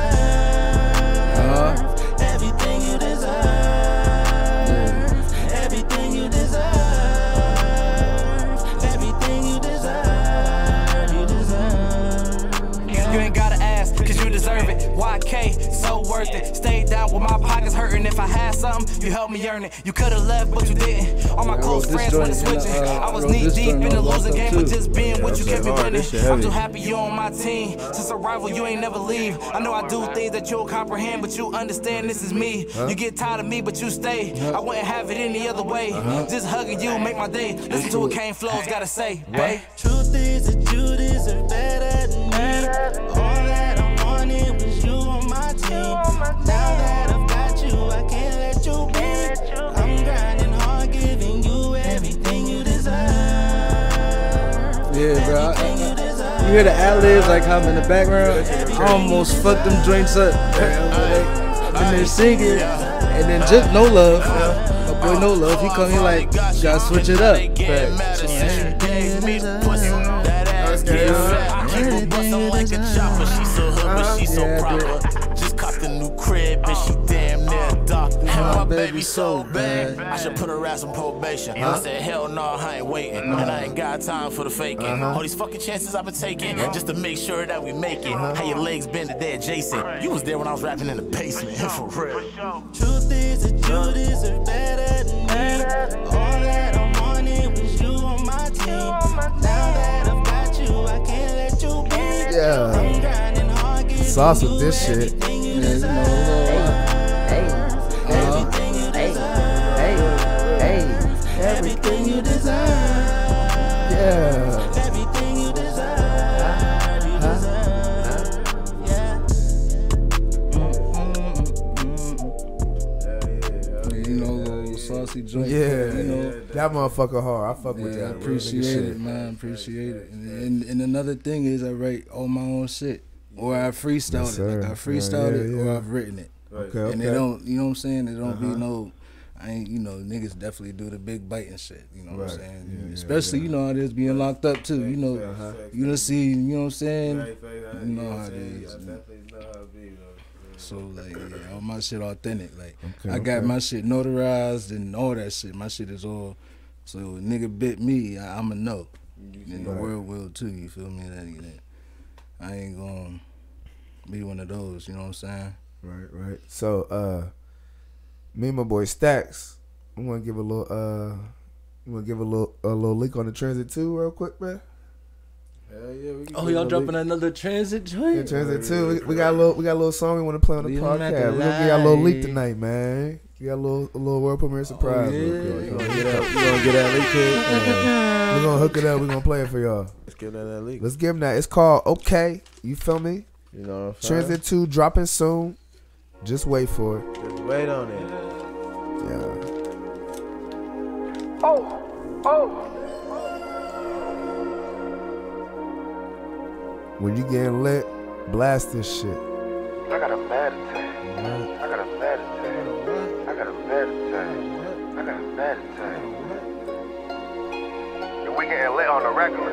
Speaker 7: Everything you deserve. Everything you deserve. Everything you deserve. You deserve. You ain't gotta ask, cause you deserve it. YK, so worth it. Stayed down with my pockets hurting. If I had something, you helped me earn it. You could've left, but you didn't. All my close friends wanted switching. I was knee deep in the losing game, but just being with you kept me winning. I'm too happy you on my team. Since arrival, you ain't never leave. I know I do things that you'll comprehend, but you understand this is me. You get tired of me, but you stay. I wouldn't have it any other way. Just hugging you make my day. Listen to what Kane Flows gotta say, babe. Truth is that you deserve better than me. All that I wanted was you on my team. Now that I've got you, I can't let you be. I'm grinding hard, giving you everything you deserve.
Speaker 3: Yeah, hear the ad-libs like how I'm in the background, I almost fucked them joints up. And then singing, and then just No Love. My boy No Love, he come here like, gotta switch it up.
Speaker 7: Just caught the new crib and she damn near a doctor. And my baby so bad, I should put her ass on probation. I said hell no, I ain't waiting, and I ain't got time for the faking. All these fucking chances I've been taking just to make sure that we make it. How your legs bend today, Jason? You was there when I was rapping in the basement. For real.
Speaker 8: Truth is that you deserve better than me. All that I'm wanting was you on my team. Now that I've got you, I can't let you be.
Speaker 5: Yeah. Sauce with this shit.
Speaker 8: Everything you deserve.
Speaker 5: Yeah.
Speaker 8: Everything you deserve. You deserve.
Speaker 3: You know, little saucy joint.
Speaker 5: Yeah.
Speaker 3: You know,
Speaker 5: That motherfucker hard. I fuck with
Speaker 3: yeah,
Speaker 5: that.
Speaker 3: appreciate it, man. Appreciate it. And another thing is I write all my own shit. Or I freestyle it. Like I freestyled it or I've written it.
Speaker 5: Okay.
Speaker 3: And they don't, you know what I'm saying? It don't be no, I ain't, you know, niggas definitely do the big biting shit. You know what I'm saying? Especially, you know how it is being locked up too. You know, you done see, you know what I'm saying? You know how it is. So like, yeah, all my shit authentic. Like I got my shit notarized and all that shit. My shit is all. So if a nigga bit me, I'ma know. And the world will too. You feel me? That I ain't gonna be one of those. You know what I'm saying?
Speaker 5: Right. So me and my boy Stacks, I'm gonna give a little link on the Transit 2 real quick, man.
Speaker 4: Hell yeah, we can
Speaker 3: Y'all dropping another Transit joint?
Speaker 5: Yeah, Transit 2. We got a little song we want to play on the podcast. We're gonna give y'all a little leak tonight, man. We got a little world premiere surprise.
Speaker 4: You gonna get that leak, kid?
Speaker 5: We're gonna hook it up. We're gonna play it for y'all.
Speaker 4: Let's give that leak.
Speaker 5: Let's give them that. It's called Okay. You feel me?
Speaker 4: You know what I'm saying?
Speaker 5: Transit 2 dropping soon. Just wait for it.
Speaker 4: Just wait on it.
Speaker 5: Yeah. When you getting lit, blast this shit.
Speaker 9: I gotta meditate. I gotta meditate. I gotta meditate. I gotta meditate. If we getting lit on the regular.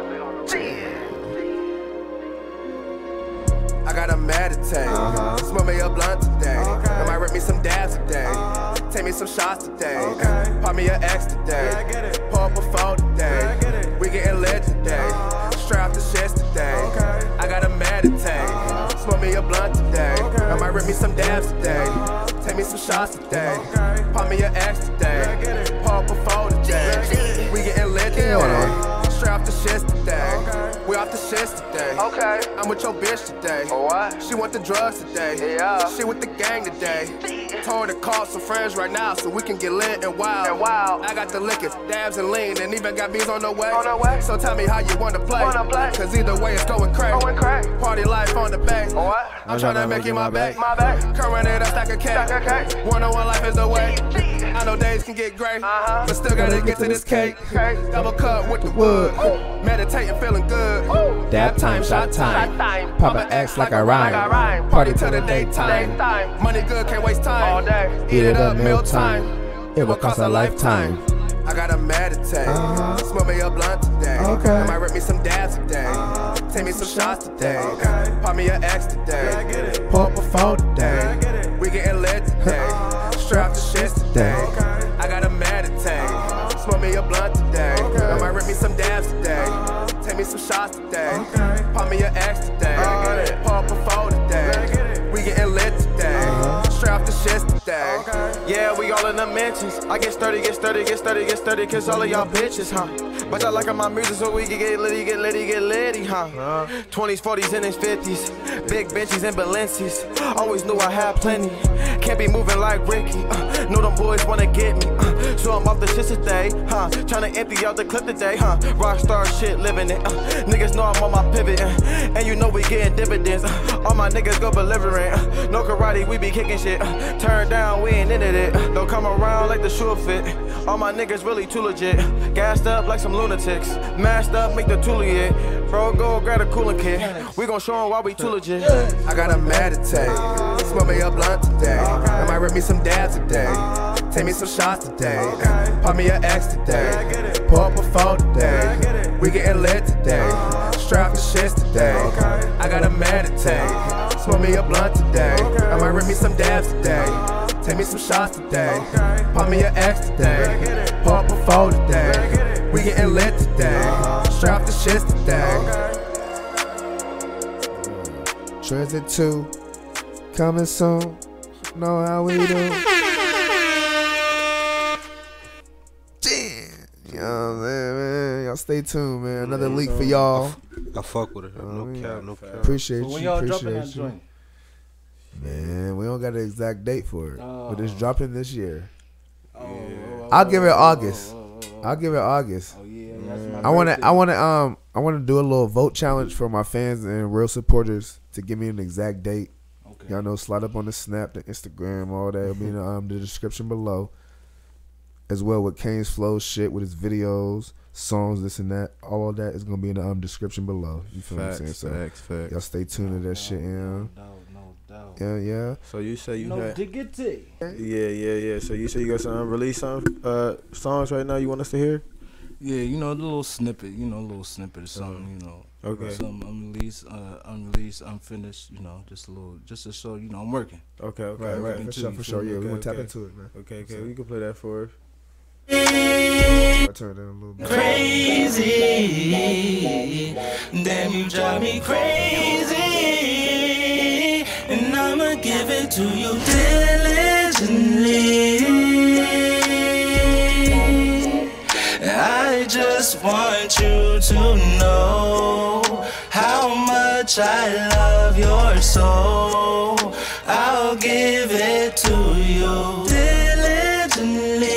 Speaker 2: I gotta meditate. Smoke me a blunt today. I might rip me some dabs today. Take me some shots today. Pop me an X today. Pull up a phone today. We getting lit today. Straight off the shits today. I gotta meditate. Smoke me a blunt today. I might rip me some dabs today. Take me some shots today. Pop me an X today. Pull up a phone today. We getting lit today. Straight off the shits today. We off the shits today.
Speaker 9: Okay.
Speaker 2: I'm with your bitch today.
Speaker 9: What?
Speaker 2: She want the drugs today.
Speaker 9: Yeah.
Speaker 2: She with the gang today. Told her to call some friends right now so we can get lit and wild. I got the liquor, dabs and lean, and even got bees on the way. So tell me how you wanna play. Cause either way it's going crazy. Party life on the bay.
Speaker 9: What?
Speaker 2: I'm tryna make you my back. Current it up, stack a cake. One-on-one life is the way. I know days can get gray, but still gotta get to this cake. Double cup with the wood. Meditating, feeling good. Dab time, shot time. Pop an X like I rhyme. Party till the daytime. Money good, can't waste time.
Speaker 9: All day.
Speaker 2: Eat it up, meal time. It will cost a lifetime. I gotta meditate. Smoke me a blunt today. I might rip me some dabs today. Take me some shots today. Pop me an X today. Pull up a phone today. We getting lit today. Straight off the shits today. I gotta meditate. Smoke me a blunt today. I might rip me some dabs today. Take me some shots today. Pop me an X today. Pull up a phone today. We getting lit today. Straight off the shits today.
Speaker 10: Yeah, we all in the mentions. I get sturdy, cause all of y'all bitches, huh? But I like my music so we can get litty, huh? 20s, 40s, and 50s. Big benches and Balenci's. Always knew I had plenty. Can't be moving like Ricky. Know them boys wanna get me. So I'm off off the shit today, tryna empty out the clip today, rockstar shit living it, niggas know I'm on my pivot, and you know we getting dividends, all my niggas go belligerent, no karate, we be kicking shit, turn down, we ain't into it, don't come around like the shoe fit, all my niggas really too legit, gassed up like some lunatics, mashed up, make the tool hit, bro, go grab a cooling kit, we gon' show 'em why we too legit.
Speaker 5: I gotta meditate, smoke me a blunt today, I might rip me some dabs today, take me some shots today, pop me an X today, pull up a phone today, we getting lit today, strap for shits today, I gotta meditate, smoke me a blunt today, I might rip me some dabs today, take me some shots today, pop me an X today, pull up a phone today, we getting lit today, strap for shits today. Transit 2, coming soon, know how we do. Damn, you know what I'm saying, man. Y'all stay tuned, man. Another leak for y'all.
Speaker 6: I fuck with it. No cap, no cap.
Speaker 5: Appreciate
Speaker 3: So when
Speaker 5: you,
Speaker 3: y'all
Speaker 5: appreciate
Speaker 3: dropping that
Speaker 5: you.
Speaker 3: joint?
Speaker 5: Man, we don't got an exact date for it, but it's dropping this year. I'll give it August. I'll give it August.
Speaker 3: Oh yeah,
Speaker 5: I wanna do a little vote challenge for my fans and real supporters to give me an exact date.
Speaker 3: Okay.
Speaker 5: Y'all know, slide up on the Snap, the Instagram, all that. It'll be in the description below, as well with Kane's flow shit with his videos, songs, this and that. All of that is gonna be in the description below. You feel what I'm saying? So
Speaker 4: Facts.
Speaker 5: y'all stay tuned to that shit.
Speaker 3: No doubt.
Speaker 5: Yeah.
Speaker 4: So you say you
Speaker 3: No
Speaker 4: had
Speaker 3: diggity.
Speaker 4: Yeah. So you say you got some unreleased songs right now you want us to hear?
Speaker 3: Yeah, you know, a little snippet, of something, you know.
Speaker 4: Okay.
Speaker 3: Some unreleased, unfinished, you know, just to show, you know, I'm working.
Speaker 4: Okay.
Speaker 5: Right. For sure. Yeah, we gonna tap into it, man.
Speaker 4: Okay. We can play that for us.
Speaker 5: I turned it down a little bit.
Speaker 7: Crazy, damn, you drive me crazy, and I'ma give it to you diligently. I just want you to know how much I love your soul. I'll give it to you diligently,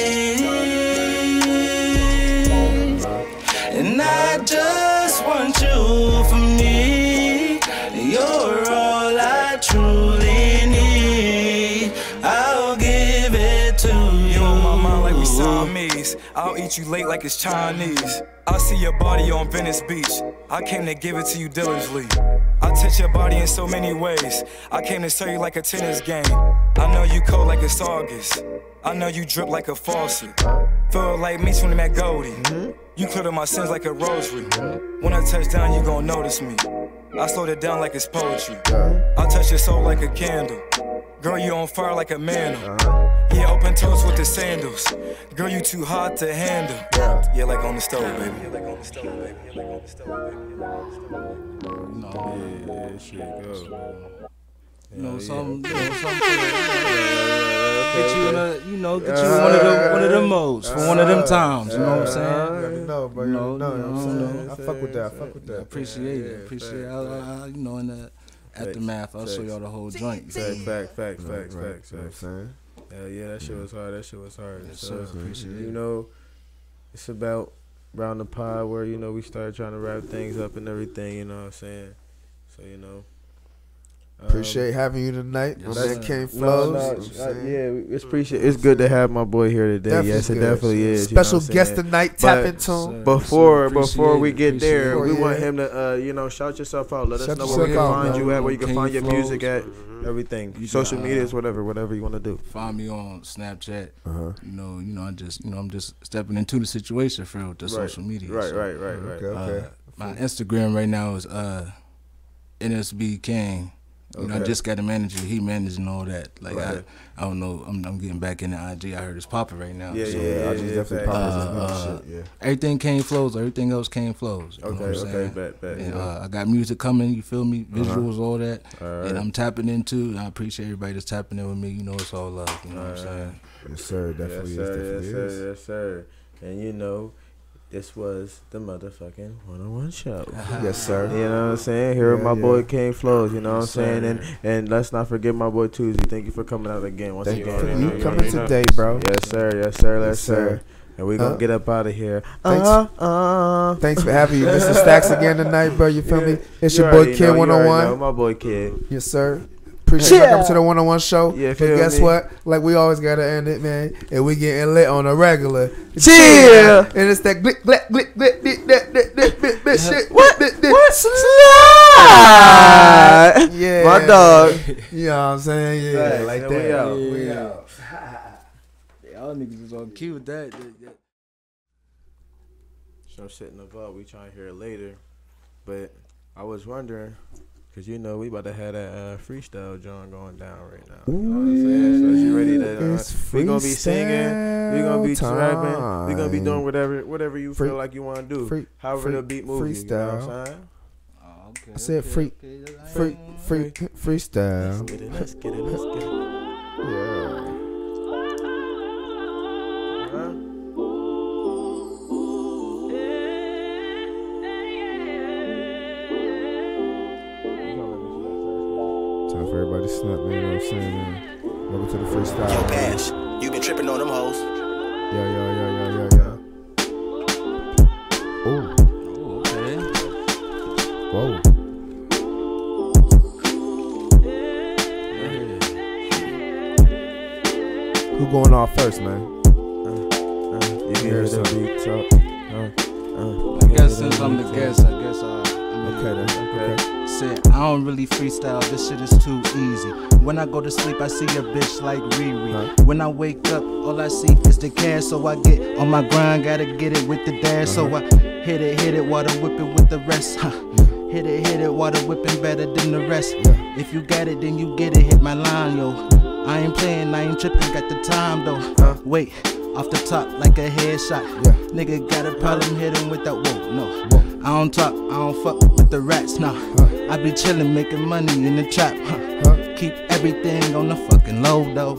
Speaker 7: and I just want you for me. You're all I truly need. I'll give it to you.
Speaker 11: You on my mind like we Siamese. I'll eat you late like it's Chinese. I see your body on Venice Beach. I came to give it to you diligently. I touch your body in so many ways. I came to serve you like a tennis game. I know you cold like it's August. I know you drip like a faucet. Feel like me swimming at Goldie. You cleared up my sins like a rosary. When I touch down, you gon' notice me. I slowed it down like it's poetry. I touch your soul like a candle. Girl, you on fire like a mantle. Yeah, open toes with the sandals. Girl, you too hot to handle. Yeah, like on the stove, baby.
Speaker 4: Yeah, shit go.
Speaker 3: You know, something get you in a, get you one of them modes for one of them times. You know what I'm saying?
Speaker 5: No, bro.
Speaker 3: No,
Speaker 5: I fuck with that.
Speaker 3: Appreciate it. I in the aftermath, I'll show y'all the whole joint.
Speaker 4: Facts.
Speaker 5: Saying?
Speaker 4: Yeah, that shit was hard.
Speaker 3: Yes,
Speaker 4: So,
Speaker 3: sir. Appreciate it.
Speaker 4: you know, it's about round the pod where, we started trying to wrap things up and everything, you know what I'm saying? So,
Speaker 5: Appreciate having you tonight.
Speaker 3: Yes,
Speaker 5: My man
Speaker 3: sir.
Speaker 5: Kane Flows.
Speaker 4: It's good to have my boy here today. Yes, it definitely is.
Speaker 5: Special guest tonight, tap into him.
Speaker 4: Before we get there, we
Speaker 5: it.
Speaker 4: want him to, shout yourself out. Let us
Speaker 5: Shout
Speaker 4: know where we can
Speaker 5: yourself out,
Speaker 4: find you at, where you can
Speaker 3: Kane
Speaker 4: find your
Speaker 3: Flows.
Speaker 4: music at, everything. Social medias, whatever you want to do.
Speaker 3: Find me on Snapchat. I'm just stepping into the situation for real with the social media.
Speaker 4: Right.
Speaker 5: Okay.
Speaker 3: My Instagram right now is NSB Kane. I just got a manager. He managing all that. Like I don't know. I'm getting back in the IG. I heard it's popping right now.
Speaker 5: I just definitely popping.
Speaker 3: Everything Kane flows. Everything else Kane flows. You know what I'm saying?
Speaker 4: Bet.
Speaker 3: And, I got music coming. You feel me? Visuals, all that. And I'm tapping into. And I appreciate everybody that's tapping in with me. It's all love. You know what I'm saying?
Speaker 5: Yes, sir. Definitely is.
Speaker 4: Yes, sir. And this was the motherfucking 101 show.
Speaker 5: Yes, sir.
Speaker 4: You know what I'm saying? Here with my boy Kane Flows, you know what I'm saying? And let's not forget my boy Tuesday. Thank you for coming out again.
Speaker 5: Thank you for coming today, bro.
Speaker 4: Yes, sir. And we gonna get up out of here.
Speaker 5: Thanks for having you, Mr. Stacks, again tonight, bro. You feel me? It's your boy Kid 101.
Speaker 4: My boy Kid.
Speaker 5: Yes, sir. Appreciate you coming to the 101 show.
Speaker 4: Yeah,
Speaker 5: but guess what? Like we always gotta end it, man. And we getting lit on a regular.
Speaker 2: Cheer.
Speaker 5: And it's that glick, glick, glick, glick, glick, glick, shit.
Speaker 2: What? Slide.
Speaker 5: Yeah.
Speaker 2: My dog.
Speaker 5: You know what I'm saying? Yeah,
Speaker 4: right,
Speaker 5: like
Speaker 4: so
Speaker 5: that.
Speaker 4: we out.
Speaker 3: Y'all niggas was on cue with that.
Speaker 4: Some shit in the vault. We trying to hear it later. But I was wondering, because you know we about to have that freestyle John going down right now. You know what I'm saying? So you ready to we gonna be singing, we gonna be rapping, we gonna be doing whatever you feel like you want to do. However the beat moves you, you know what I'm saying?
Speaker 5: I said freestyle.
Speaker 4: Let's get it.
Speaker 5: Yeah. Time for everybody to snap, man. You know what I'm saying, man? Welcome to the freestyle.
Speaker 12: Yo, Pash, you been tripping on them hoes.
Speaker 5: Yeah. Oh,
Speaker 3: okay.
Speaker 5: Whoa. Who going off first, man?
Speaker 4: You hear the beat talk.
Speaker 3: I guess since I'm the guest, I guess
Speaker 5: Okay.
Speaker 3: Said, I don't really freestyle, this shit is too easy. When I go to sleep, I see a bitch like Riri. When I wake up, all I see is the cash, so I get on my grind, gotta get it with the dash. So I hit it, water whipping with the rest. Hit it, water whipping better than the rest. If you got it, then you get it, hit my line, yo. I ain't playing, I ain't tripping, got the time though. Wait, off the top like a headshot. Nigga got a problem, hit him with that, whoa, no. I don't talk, I don't fuck with the rats, nah. I be chillin', making money in the trap, Keep everything on the fucking low, though.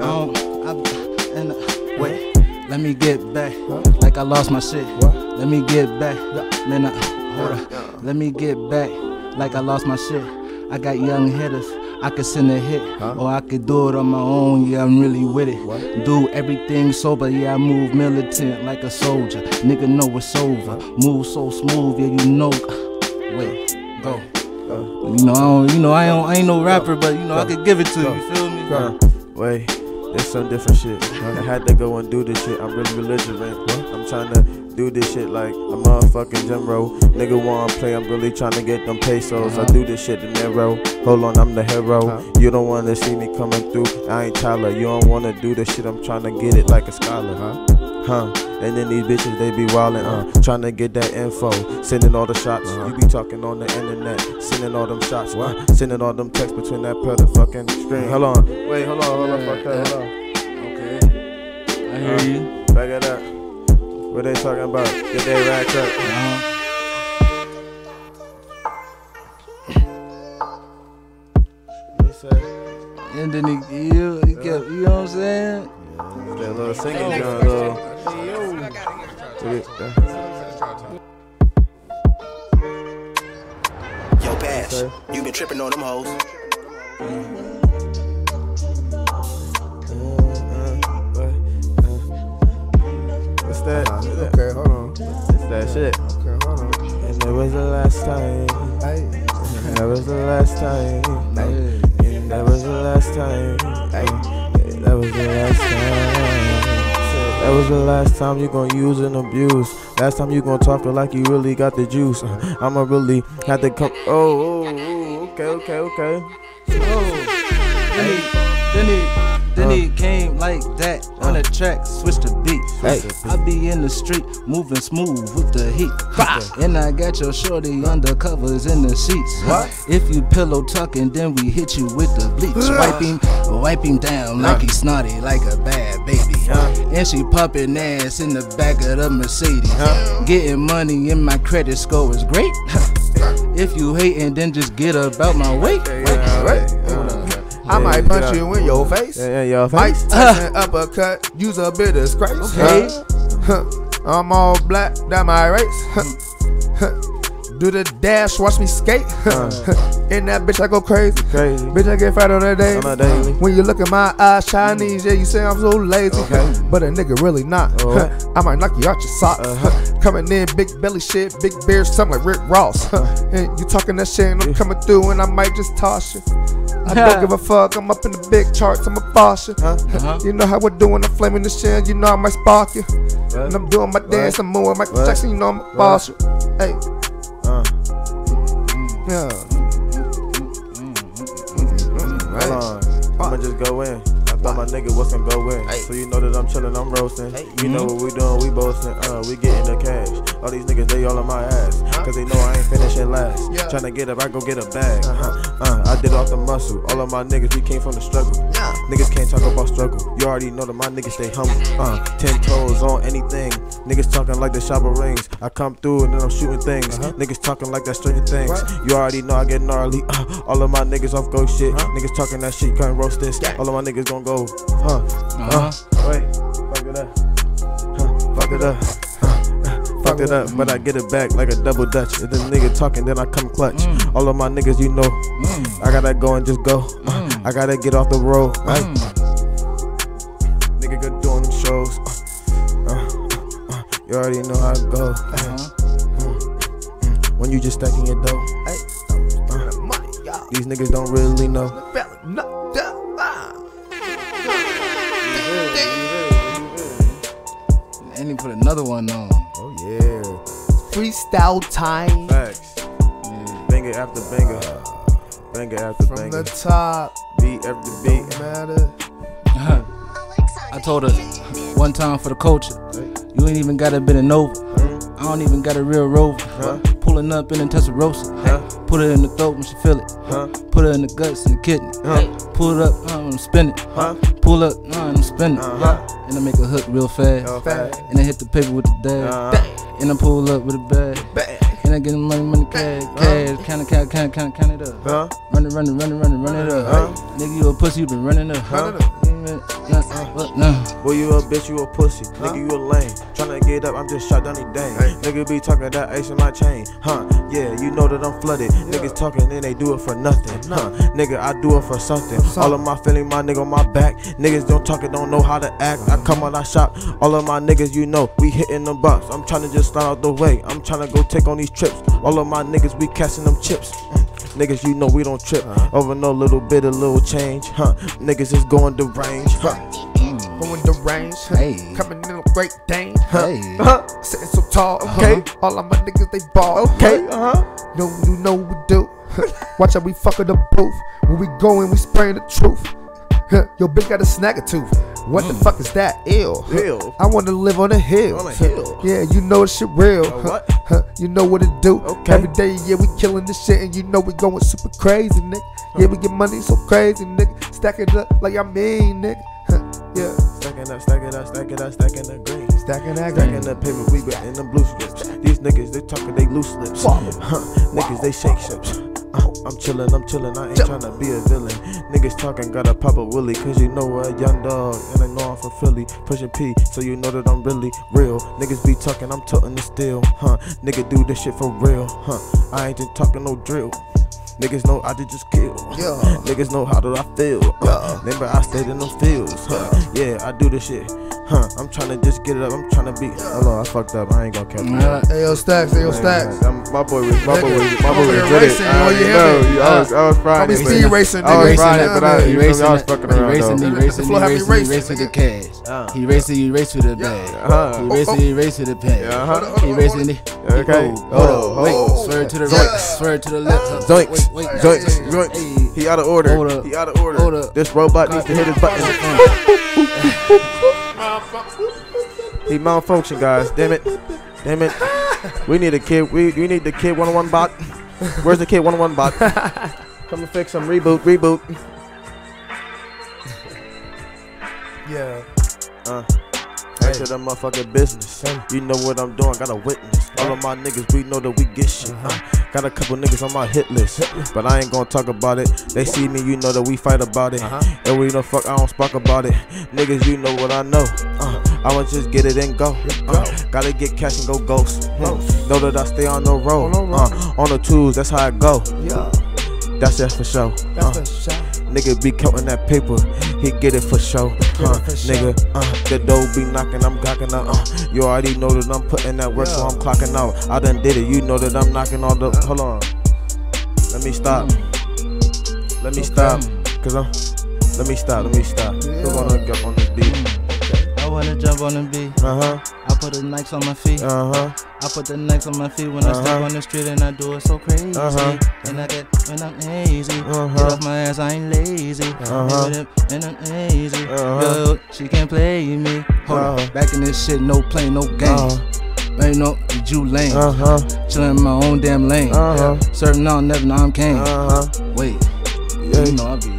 Speaker 3: Wait, let me get back, like I lost my shit. Let me get back, man, hold up. Let me get back, like I lost my shit. I got young hitters, I could send a hit, or I could do it on my own, yeah, I'm really with it. Do everything sober, yeah, I move militant like a soldier. Nigga know it's over, move so smooth, yeah, you know. Wait, go. I ain't no rapper, but you know, I could give it to you, you feel me?
Speaker 4: Wait, there's some different shit. I had to go and do this shit, I'm really belligerent. I'm trying to do this shit like a motherfucking gym roll. Nigga wanna play, I'm really trying to get them pesos. I do this shit in narrow. Hold on, I'm the hero. You don't wanna see me coming through, I ain't Tyler. You don't wanna do this shit, I'm trying to get it like a scholar. And then these bitches, they be wildin', trying to get that info, sending all the shots. You be talking on the internet, sending all them shots, sending all them texts between that pair of fucking screen. Hold on, fuck that, hold on.
Speaker 3: Okay, I hear you.
Speaker 4: Back it up. What they talking about? Get they racked up.
Speaker 3: And then he kept, you know what I'm saying?
Speaker 4: That little singing joint, though.
Speaker 12: Yo, Pash, you been tripping on them hoes.
Speaker 4: What's that?
Speaker 5: Okay, hold on.
Speaker 4: It's that shit.
Speaker 5: Okay, hold on.
Speaker 4: And that was the last time. And that was the last time. And that was the last time. That was the last time. That was the last time you gon' use and abuse. Last time you gon' talk like you really got the juice. I'ma really have to come. Okay.
Speaker 3: Then he came like that on the track, switched the beat. I be in the street, moving smooth with the heat. And I got your shorty under covers in the sheets. If you pillow talking, then we hit you with the bleach. Wipe him down like he snotty, like a bad baby. And she popping ass in the back of the Mercedes. Getting money and my credit score is great. If you hating, then just get about my way.
Speaker 5: I might punch you in your face.
Speaker 4: Your face.
Speaker 5: Tyson uppercut, use a bit of scratch. I'm all black, that my race.
Speaker 2: Do the dash, watch me skate. In that bitch, I go crazy. Bitch, I get fired on that day. When you look at my eyes, Chinese, yeah, you say I'm so lazy. But a nigga really not. I might knock you out your sock. Coming in, big belly shit, big beard, something like Rick Ross. And you talking that shit, and I'm coming through, and I might just toss you. I don't give a fuck, I'm up in the big charts, I'm a boss you. You know how we're doing, I'm flaming the shit, you know I might spark you. And I'm doing my dance, I'm more Michael Jackson, you know I'm a boss you. Hey. Yeah.
Speaker 4: Hold on, I'ma just go in. I thought my nigga was gonna go in. So you know that I'm chillin', I'm roasting. You know what we doing, we boasting. We getting the cash. All these niggas, they all on my ass. Cause they know I ain't finishing last. Tryna get up, I go get a bag. I did off the muscle. All of my niggas, we came from the struggle. Niggas can't talk about struggle. You already know that my niggas stay humble. 10 toes on anything. Niggas talking like the Shabba rings. I come through and then I'm shooting things. Niggas talking like that Stranger Things. You already know I get gnarly. All of my niggas off go shit. Niggas talking that shit, can't roast this. All of my niggas gon' go. Wait, fuck it up. Fuck it up. Fuck it up, but I get it back like a double dutch. If the nigga talking, then I come clutch. All of my niggas, you know, I gotta go and just go. I gotta get off the road. Nigga go doing them shows. You already know how it go. When you just stacking your dough. These niggas don't really know.
Speaker 3: And he put another one on.
Speaker 2: Oh yeah. Freestyle time.
Speaker 4: Facts. Banger after banger. Banger after banger.
Speaker 2: From the top.
Speaker 4: Beat after beat.
Speaker 2: Matter.
Speaker 3: I told her one time for the culture. You ain't even gotta been a Nova. I don't even got a real rover. Pulling up in a Tuscaloosa. Put it in the throat when she feel it. Put it in the guts and the kidney. Pull it up, I'm spinning. Pull up, I'm spinning. And I make a hook real fast. And I hit the paper with the dab. And I pull up with a bag. And I get the money, cash. Count it up. Run it up. Nigga, you a pussy, you been running up.
Speaker 4: Boy, you a bitch, you a pussy. Nigga, you a lame. Tryna get up, I'm just shot down the dang. Nigga be talking that ice in my chain. Yeah, you know that I'm flooded. Niggas talking and they do it for nothing. Nigga, I do it for something. All of my feeling, my nigga on my back. Niggas don't talk and don't know how to act. I come out, I shop. All of my niggas, you know, we hitting them bumps. I'm tryna just slide out the way. I'm tryna go take on these trips. All of my niggas, we catching them chips. Niggas, you know we don't trip over no little bit of little change. Niggas is going to range.
Speaker 2: Going to range. Coming in a Great Dane. Sitting so tall. All of my niggas, they ball. No, you know what we do. Watch how we fuck the booth. When we going, we spraying the truth. Yo, bitch got a snagger tooth. What the fuck is that? Ill. I wanna live on a hill. Yeah, you know this shit real. You know what it do. Every day, yeah, we killing this shit, and you know we going super crazy, nigga. Yeah, we get money so crazy, nigga. Stack it up like I mean, nigga. Yeah.
Speaker 4: Stacking up, stacking the green.
Speaker 2: Stacking that green.
Speaker 4: Stacking the paper, we got in the blue strips. These niggas, they talking, they loose lips. Niggas, they shake ships. I'm chillin', I ain't tryna be a villain. Niggas talking, gotta pop a willy, cause you know we're a young dog, and I know I'm from Philly. Pushing P, so you know that I'm really real. Niggas be talking, I'm toting the steel. Nigga do this shit for real. I ain't just talking no drill. Niggas know I did just kill. Niggas know how do I feel. Remember I stayed in them fields. Yeah, I do this shit. I'm tryna just get it up. I'm tryna be. Hold on, I fucked up. I ain't gonna catch it.
Speaker 2: Ayo Stacks.
Speaker 4: My boy was
Speaker 2: racing.
Speaker 4: I was frying.
Speaker 2: Speed racing.
Speaker 4: I was frying it, but I was fucking around.
Speaker 3: He racing for the cash. He racing, you race for the bag. He racing, you race for the pad. He racing.
Speaker 4: Okay.
Speaker 3: Hold on. Wait. Swerve to the right. Swerve to the left.
Speaker 4: Joints. He out of order. He out of order. This robot needs to hit his button. He malfunction, guys. Damn it. We need a kid. We need the kid 101 bot. Where's the kid 101 bot? Come and fix some reboot.
Speaker 2: Yeah.
Speaker 4: Back to the motherfucking business. You know what I'm doing, got a witness. All of my niggas, we know that we get shit. Got a couple niggas on my hit list, but I ain't gonna talk about it. They see me, you know that we fight about it. And we know fuck, I don't spark about it. Niggas, you know what I know. I'ma just get it and go. Gotta get cash and go ghost. Know that I stay on the road. On the tools, that's how I go. That's for sure. Nigga be counting that paper, he get it for sure. Nigga, the dough be knocking, I'm clocking out. You already know that I'm putting that work, so I'm clocking out. I done did it, you know that I'm knocking all the. Hold on, let me stop. Let me stop, cause let me stop. We're gonna get on this beat.
Speaker 8: I wanna jump on the beat. I put the Nikes on my feet. I put the Nikes on my feet when I step on the street and I do it so crazy. And I get when I'm hazy. Get off my ass, I ain't lazy. And I'm hazy. Yo, she can't play me. Hold on, back in this shit, no play, no game. Ain't no you lame. Chillin' in my own damn lane. Serving out, never know I'm Kane. Wait, you know I be.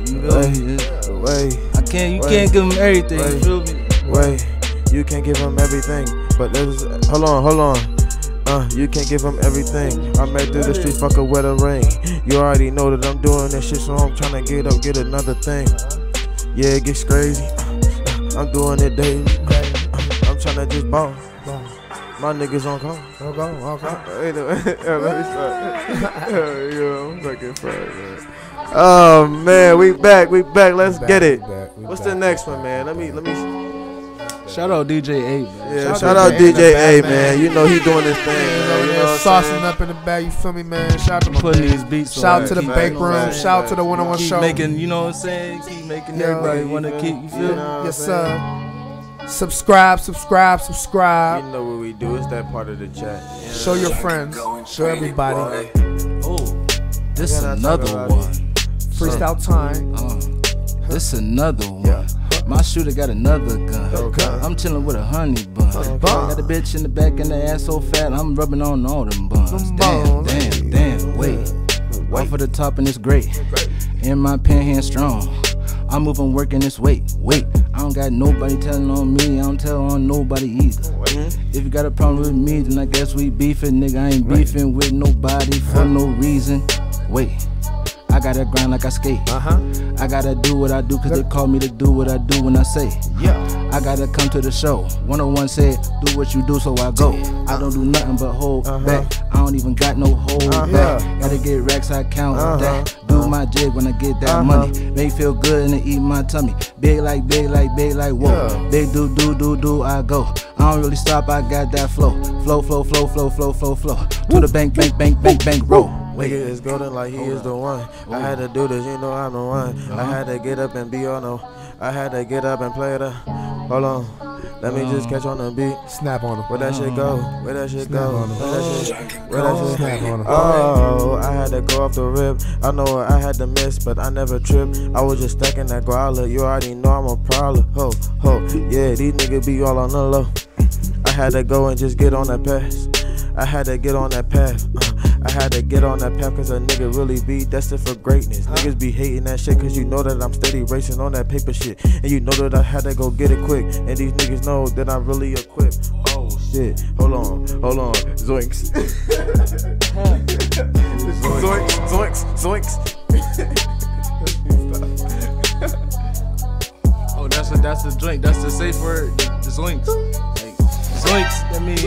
Speaker 8: I can't, you can't give him everything. You feel me?
Speaker 4: Wait, you can't give him everything, but there's hold on. You can't give him everything. I'm right through the street, fucking with a ring. You already know that I'm doing this shit, so I'm trying to get up, get another thing. Yeah, it gets crazy. I'm doing it daily. I'm trying to just ball. My niggas on call. Let me start. I'm fucking fried, man. Oh man, we back. Let's get it. What's the next one, man? Let me.
Speaker 3: Shout out DJ A, man.
Speaker 4: Yeah, shout out DJ A, man. You know he doing his thing, man. You know
Speaker 2: saucing up in the bag, you feel me, man? Shout out to my
Speaker 3: putting
Speaker 2: man.
Speaker 3: these beats.
Speaker 2: Shout out to the BreakRoom. Shout out to the 101
Speaker 3: keep
Speaker 2: show.
Speaker 3: Making, you know what I'm saying? Keep making everybody want to keep. You feel me?
Speaker 2: Yes, sir. Subscribe.
Speaker 4: You know what we do. It's that part of the chat. Yeah.
Speaker 2: Show your friends. Show everybody.
Speaker 3: Oh, this is another one.
Speaker 2: Freestyle time.
Speaker 3: This another one. My shooter got another gun. I'm chillin' with a honey bun. Got the bitch in the back and the ass so fat, I'm rubbing on all them buns. Damn, wait. Off for the top and it's great. In my pen hand strong. I'm moving working this weight. I don't got nobody telling on me. I don't tell on nobody either. If you got a problem with me, then I guess we beefing. Nigga, I ain't beefing with nobody for no reason. Wait. I gotta grind like I skate. I gotta do what I do cause they call me to do what I do when I say. I gotta come to the show. 101 said, do what you do, so I go. I don't do nothing but hold back. I don't even got no hold back. Gotta get racks, I count that. Do my jig when I get that money. Make feel good and it eat my tummy. Big like whoa. Big do, I go. I don't really stop, I got that flow. Flow. To the bank, roll.
Speaker 4: Nigga is golden like he is the one. I had to do this, you know I'm the one. I had to get up and be on no. I had to get up and play it up. Hold on, let me just catch on the beat.
Speaker 2: Snap on him.
Speaker 4: Where that shit go? Where that shit go?
Speaker 2: Snap on him.
Speaker 4: Oh, I had to go off the rip. I know I had to miss, but I never tripped. I was just stacking that growler. You already know I'm a prowler. Ho, yeah, these niggas be all on the low. I had to go and just get on that pass. I had to get on that path. I had to get on that path cause a nigga really be destined for greatness. Niggas be hating that shit cause you know that I'm steady racing on that paper shit. And you know that I had to go get it quick. And these niggas know that I'm really equipped. Oh shit, hold on, zoinks. Zoinks.
Speaker 3: Oh, that's the drink, that's the safe word, the zoinks. Zoinks, that means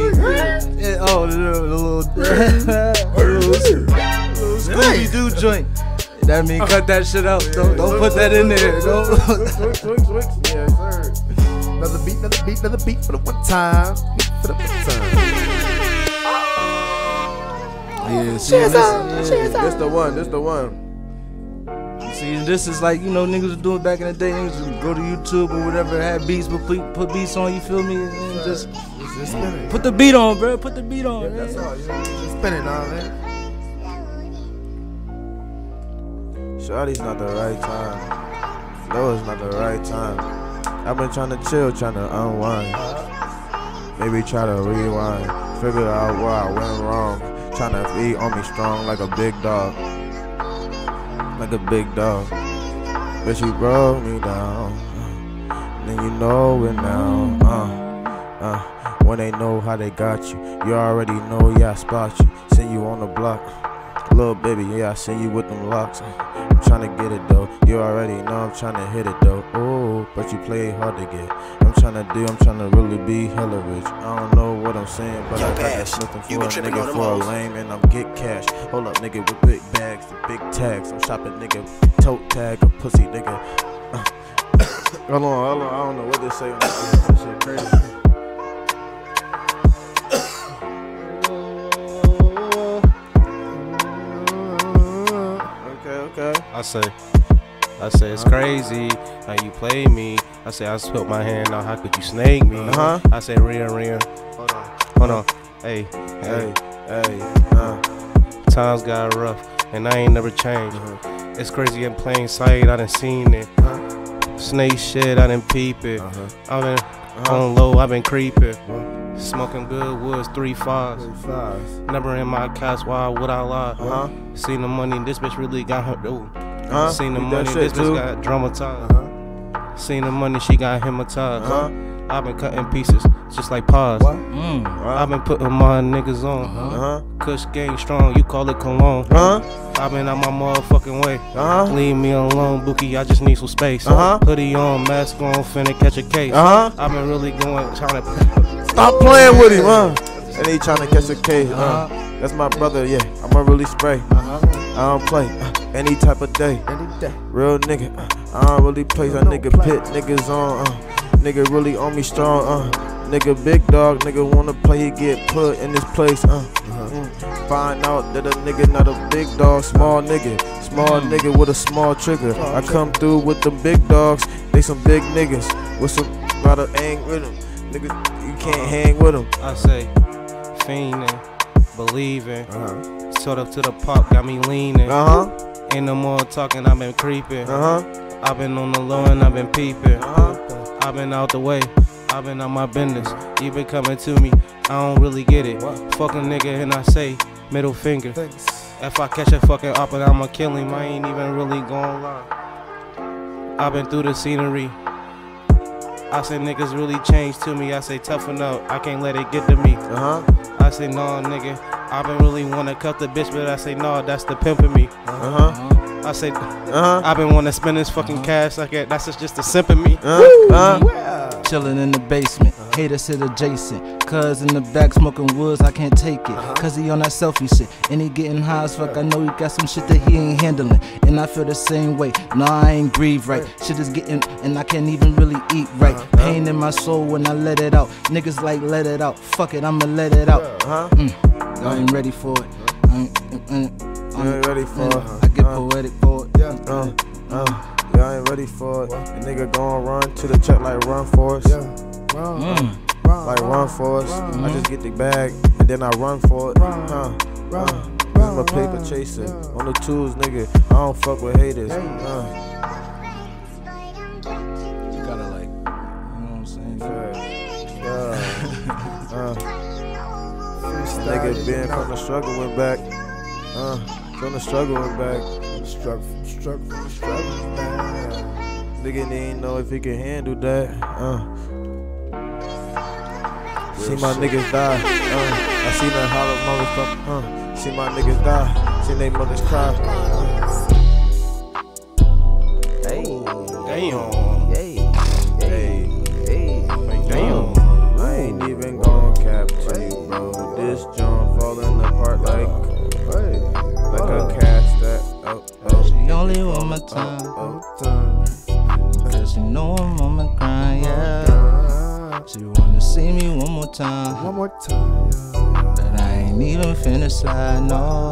Speaker 3: the little Scooby-Doo joint. That mean cut that shit out. Don't put that in there.
Speaker 2: Zoinks. Yeah, sir. Another beat for the one time.
Speaker 3: Yeah, see,
Speaker 4: this the one.
Speaker 3: See, this is like, you know, niggas was doing back in the day. Niggas would go to YouTube or whatever, had beats, but put beats on, you feel me? And just put the beat on, bro. Put the beat on, man.
Speaker 2: That's all. Just spin it on, man.
Speaker 4: Shawty's not the right time. No, it's not the right time. I've been trying to chill, trying to unwind. Maybe try to rewind. Figure out where I went wrong. Trying to be on me strong like a big dog. Like a big dog. But she broke me down. Then you know it now. When they know how they got you, you already know, yeah, I spot you. Send you on the block. Little baby, yeah, I see you with them locks. I'm tryna get it though. You already know I'm tryna hit it though. Oh, but you play hard to get. I'm tryna really be hella rich. I don't know what I'm saying, but I got that nothing for a nigga for a lame, and I'm get cash. Hold up, nigga, with big bags and big tags. I'm shopping, nigga, tote tag a pussy, nigga. Hold on, I don't know what they say on that shit crazy. Okay.
Speaker 6: I say it's crazy how you play me. I say I spilled my hand out. How could you snake me? I say Ria. Hold on. Hey. Times got rough and I ain't never changed. It's crazy in plain sight. I done seen it. Snake shit. I done peep it. I been on low. I been creeping. Smoking good woods, 3 5s. Never in my cast, why would I lie? Seen the money, this bitch really got her. Seen the money, this bitch got dramatized. Seen the money, she got hypnotized. I've been cutting pieces, just like paws. I've been putting my niggas on. Kush gang strong, you call it cologne. I've been out my motherfucking way. Leave me alone, Bookie, I just need some space. Hoodie on, mask on, finna catch a case. I've been really trying to.
Speaker 4: Stop playing with him, and he tryna catch a case, That's my brother, yeah. I'ma really spray. I don't play any type of day. Real nigga, I don't really play. That nigga pit niggas on, nigga really on me strong, nigga big dog, nigga wanna play, he get put in this place, Find out that a nigga not a big dog, small nigga with a small trigger. I come through with them big dogs, they some big niggas with some lot of anger with them. Nigga, you can't hang with them.
Speaker 6: I say, fiending, believing, sort of to the pop, got me leaning. Ain't no more talking, I've been creeping. I've been on the low and I've been peeping. I've been out the way, I've been on my business. You been coming to me, I don't really get it. Fuck a nigga and I say, middle finger. If I catch a fucking up and I'ma kill him, I ain't even really gon' lie. I've been through the scenery. I say niggas really changed to me. I say toughen up, I can't let it get to me. I say nah, nigga, I been really wanna cut the bitch, but I say nah, that's the pimpin' me. I say I been wanna spend this fucking cash like that. That's just the simp in me.
Speaker 8: Chillin' in the basement, haters sit adjacent. Cuz in the back smoking woods, I can't take it. Cuz he on that selfie shit, and he getting high as fuck. I know he got some shit that he ain't handling, and I feel the same way. Nah, I ain't breathe right. Shit is getting, and I can't even really eat right. Pain in my soul when I let it out. Niggas like let it out. Fuck it, I'ma let it out. Y'all ain't ready for it.
Speaker 4: I ain't ready for it.
Speaker 8: I get poetic for it.
Speaker 4: Y'all ain't ready for it. The nigga gon' run to the check like run for us. Like run for us. I just get the bag and then I run for it. I'm a paper chaser on the tools, nigga. I don't fuck with haters.
Speaker 8: You gotta like, you know what I'm saying?
Speaker 4: Nigga been from the struggle went back. From the struggle went back.
Speaker 5: From the struggle back.
Speaker 4: Nigga didn't know if he could handle that. See my niggas die. I seen that hollow motherfucker. See my niggas die. Seen they mothers cry. Damn. I ain't even gon' cap to you, bro. This joint falling apart like a cast that.
Speaker 8: She only want my time. Cause she know I'm on my grind, yeah. She wanna see me one more time. But I ain't even finna slide, no.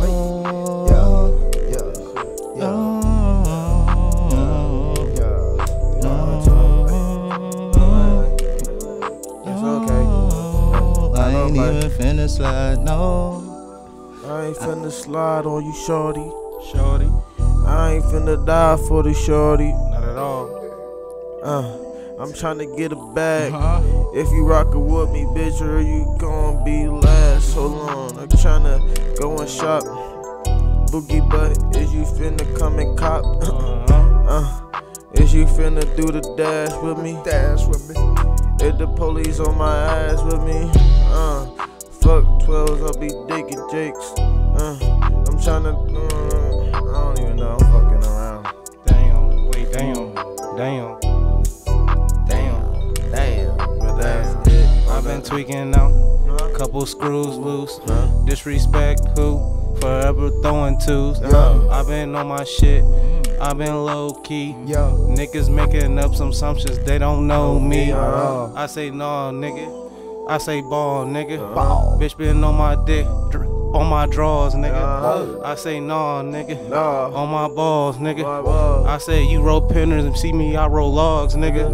Speaker 8: I ain't even finna slide, no.
Speaker 4: I ain't finna slide on you, shorty. I ain't finna die for the shorty.
Speaker 6: Not at all.
Speaker 4: I'm tryna get a bag. If you rockin' with me, bitch, or you gon' be last. Hold on, I'm tryna go and shop. Boogie butt, is you finna come and cop? Is you finna do the dash with me? If the police on my ass with me? Fuck 12s, I'll be digging Jakes. I'm I don't even know. I'm fucking around.
Speaker 6: Damn. Wait. Damn.
Speaker 4: But that's it.
Speaker 6: I've been tweaking out. Couple screws loose. Disrespect who? Forever throwing twos. I've been on my shit. I've been low key. Niggas making up some assumptions. They don't know me. I say no, nigga. I say ball, nigga. Bitch been on my dick. On my drawers, nigga. I say nah, nigga. On my balls, nigga. I say you roll pinners and see me, I roll logs, nigga.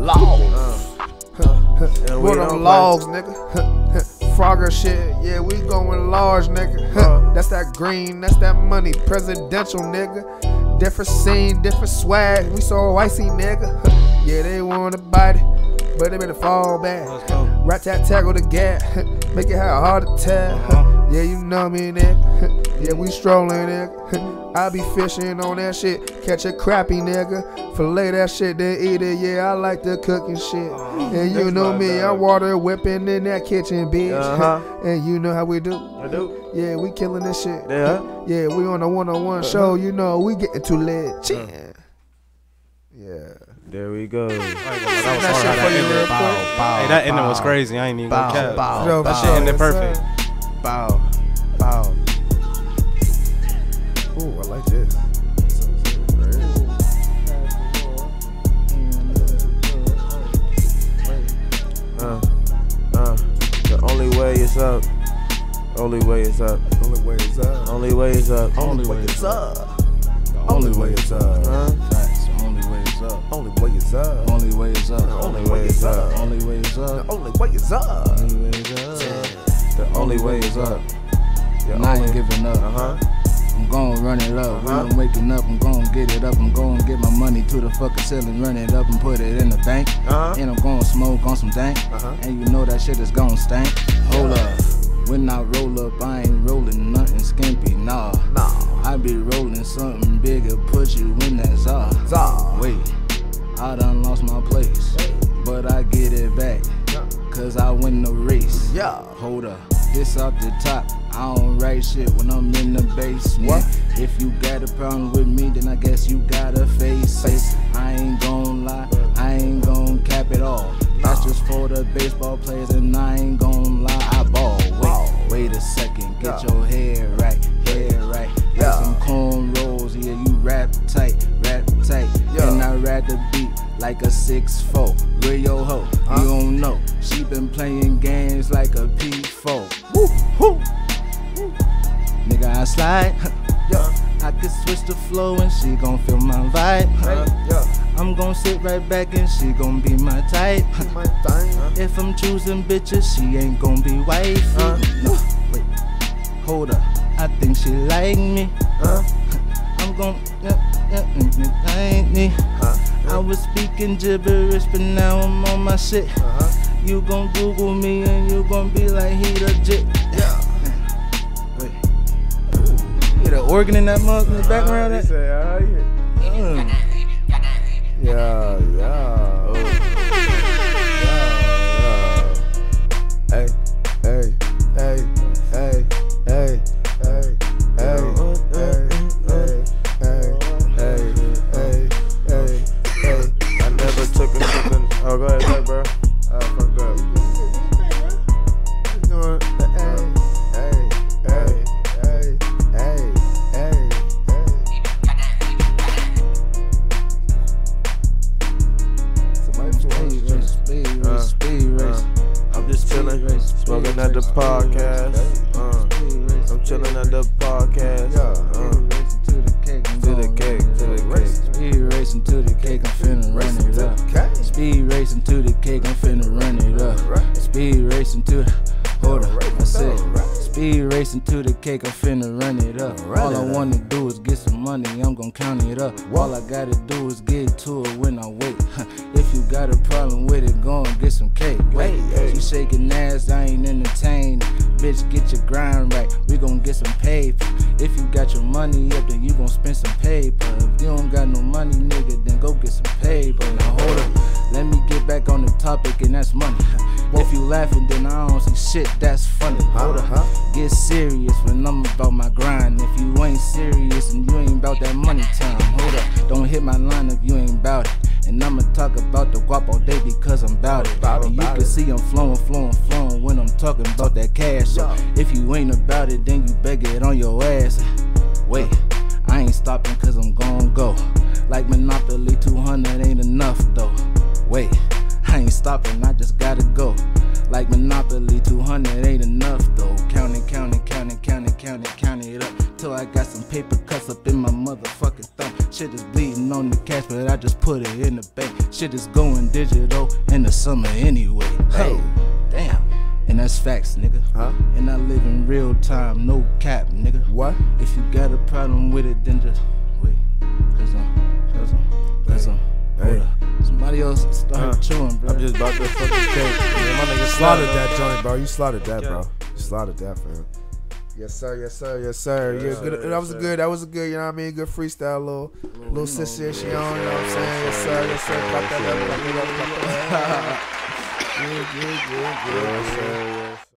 Speaker 2: What them logs, nigga? Frogger shit, yeah, we going large, nigga. That's that green, that's that money, presidential, nigga. Different scene, different swag, we so icy, nigga. Yeah, they wanna bite it, but they better fall back. Rat tat tackle the gap, make it have a heart attack. Yeah, you know me, nigga. Yeah, we strolling, nigga. I be fishing on that shit, catch a crappy, nigga. Fillet that shit, then eat it. Yeah, I like the cooking shit. And you know me, I water whipping in that kitchen, bitch. And you know how we do.
Speaker 4: I do.
Speaker 2: Yeah, we killing this shit.
Speaker 4: Yeah.
Speaker 2: Yeah, we on a one-on-one show. You know, we getting too lit. Yeah.
Speaker 4: There we go.
Speaker 6: That ending was crazy. I ain't even gonna cap. That shit ended perfect.
Speaker 2: Bow. Ooh, I like this.
Speaker 4: The only way is up. Only way is up.
Speaker 5: Only way is up.
Speaker 4: Only way is up.
Speaker 5: Only way is up.
Speaker 3: Only way is up.
Speaker 5: Facts.
Speaker 3: Only way is up.
Speaker 5: Only way is up.
Speaker 3: Only way is up.
Speaker 4: Only way is up.
Speaker 3: Only way is up.
Speaker 5: Only way is up.
Speaker 3: Only way is up.
Speaker 4: The only way is up.
Speaker 3: And I ain't giving up. I'm gon' run it up. When I'm waking up, I'm gon' get it up. I'm gon' get my money to the fucking ceiling, run it up and put it in the bank. And I'm gon' smoke on some dank. And you know that shit is gon' stank. Hold up. When I roll up, I ain't rolling nothing skimpy, nah. I be rolling something bigger, put you in that czar. Wait, I done lost my place, but I get it back, cause I win the race. Hold up, this off the top. I don't write shit when I'm in the basement. If you got a problem with me, then I guess you gotta face it. I ain't gon' lie, I ain't gon' cap it all. That's just for the baseball players, and I ain't gon' lie, I ball. Wait a second, get your hair right. Like some cornrows, yeah, you rap tight. And I rap the beat like a 6'4". Where your hoe? You don't know. She been playing games like a P4. Nigga, I slide. I can switch the flow and she gon' feel my vibe. I'm gon' sit right back and she gon' be my type. If I'm choosing bitches, she ain't gon' be wifey. Wait, hold up, I think she like me. I'm gon' ain't me. I was speaking gibberish, but now I'm on my shit. You gon' Google me and you gon' be like he legit. Wait, hear the organ in that mug in the background?
Speaker 4: I never took a fucking. Oh, go ahead, bro. I fucked up. I'm just chilling, smoking at the podcast. I'm chilling at the podcast. To the cake.
Speaker 3: Speed racing to the cake, I'm finna run it up. Speed racing to the cake, I'm finna run it up. Speed racing to the, hold up, I said. Speed racing to the cake, I'm finna run it up. All I wanna do is get some money, I'm gon' count it up. All I gotta do is get to it when I wait. If you got a problem with it, go and get some cake. Wait, you shaking ass, I ain't entertained. Bitch, get your grind right, we gon' get some paper. If you got your money up, then you gon' spend some paper. If you don't got no money, nigga, then go get some paper. Now hold up, let me get back on the topic, and that's money.
Speaker 8: If you laughing, then I don't see shit that's funny. Hold up, get serious when I'm about my grind. If you ain't serious and you ain't about that money time, hold up, don't hit my line if you ain't about it. And I'ma talk about the guap all day because I'm about it. And you can see I'm flowing when I'm talking about that cash. So if you ain't about it, then you beg it on your ass. Wait, I ain't stopping cause I'm gon' go. Like Monopoly 200 ain't enough though. Wait, I ain't stopping, I just gotta go. Like Monopoly 200 ain't enough though. Count it up till I got some paper cuts up in my motherfucking thumb. Shit is bleeding on the cash, but I just put it in the bank. Shit is going digital in the summer anyway. Hey, damn. And that's facts, nigga. And I live in real time, no cap, nigga. What? If you got a problem with it, then just wait. Cause I'm. Hey. Somebody else started chewing, bro.
Speaker 4: I'm just about to fucking cake.
Speaker 5: My nigga slaughtered that joint, bro. You slaughtered that, bro. You slaughtered that, fam. Yes, sir. Yes, sir. Yes, sir. Yeah, good. That was a good. That was a good. You know what I mean? Good freestyle, little sensation. You know what I'm saying? Yes, sir. Yes, sir. Clap that up. Clap it up. Clap it up. Good.
Speaker 4: Yes, sir.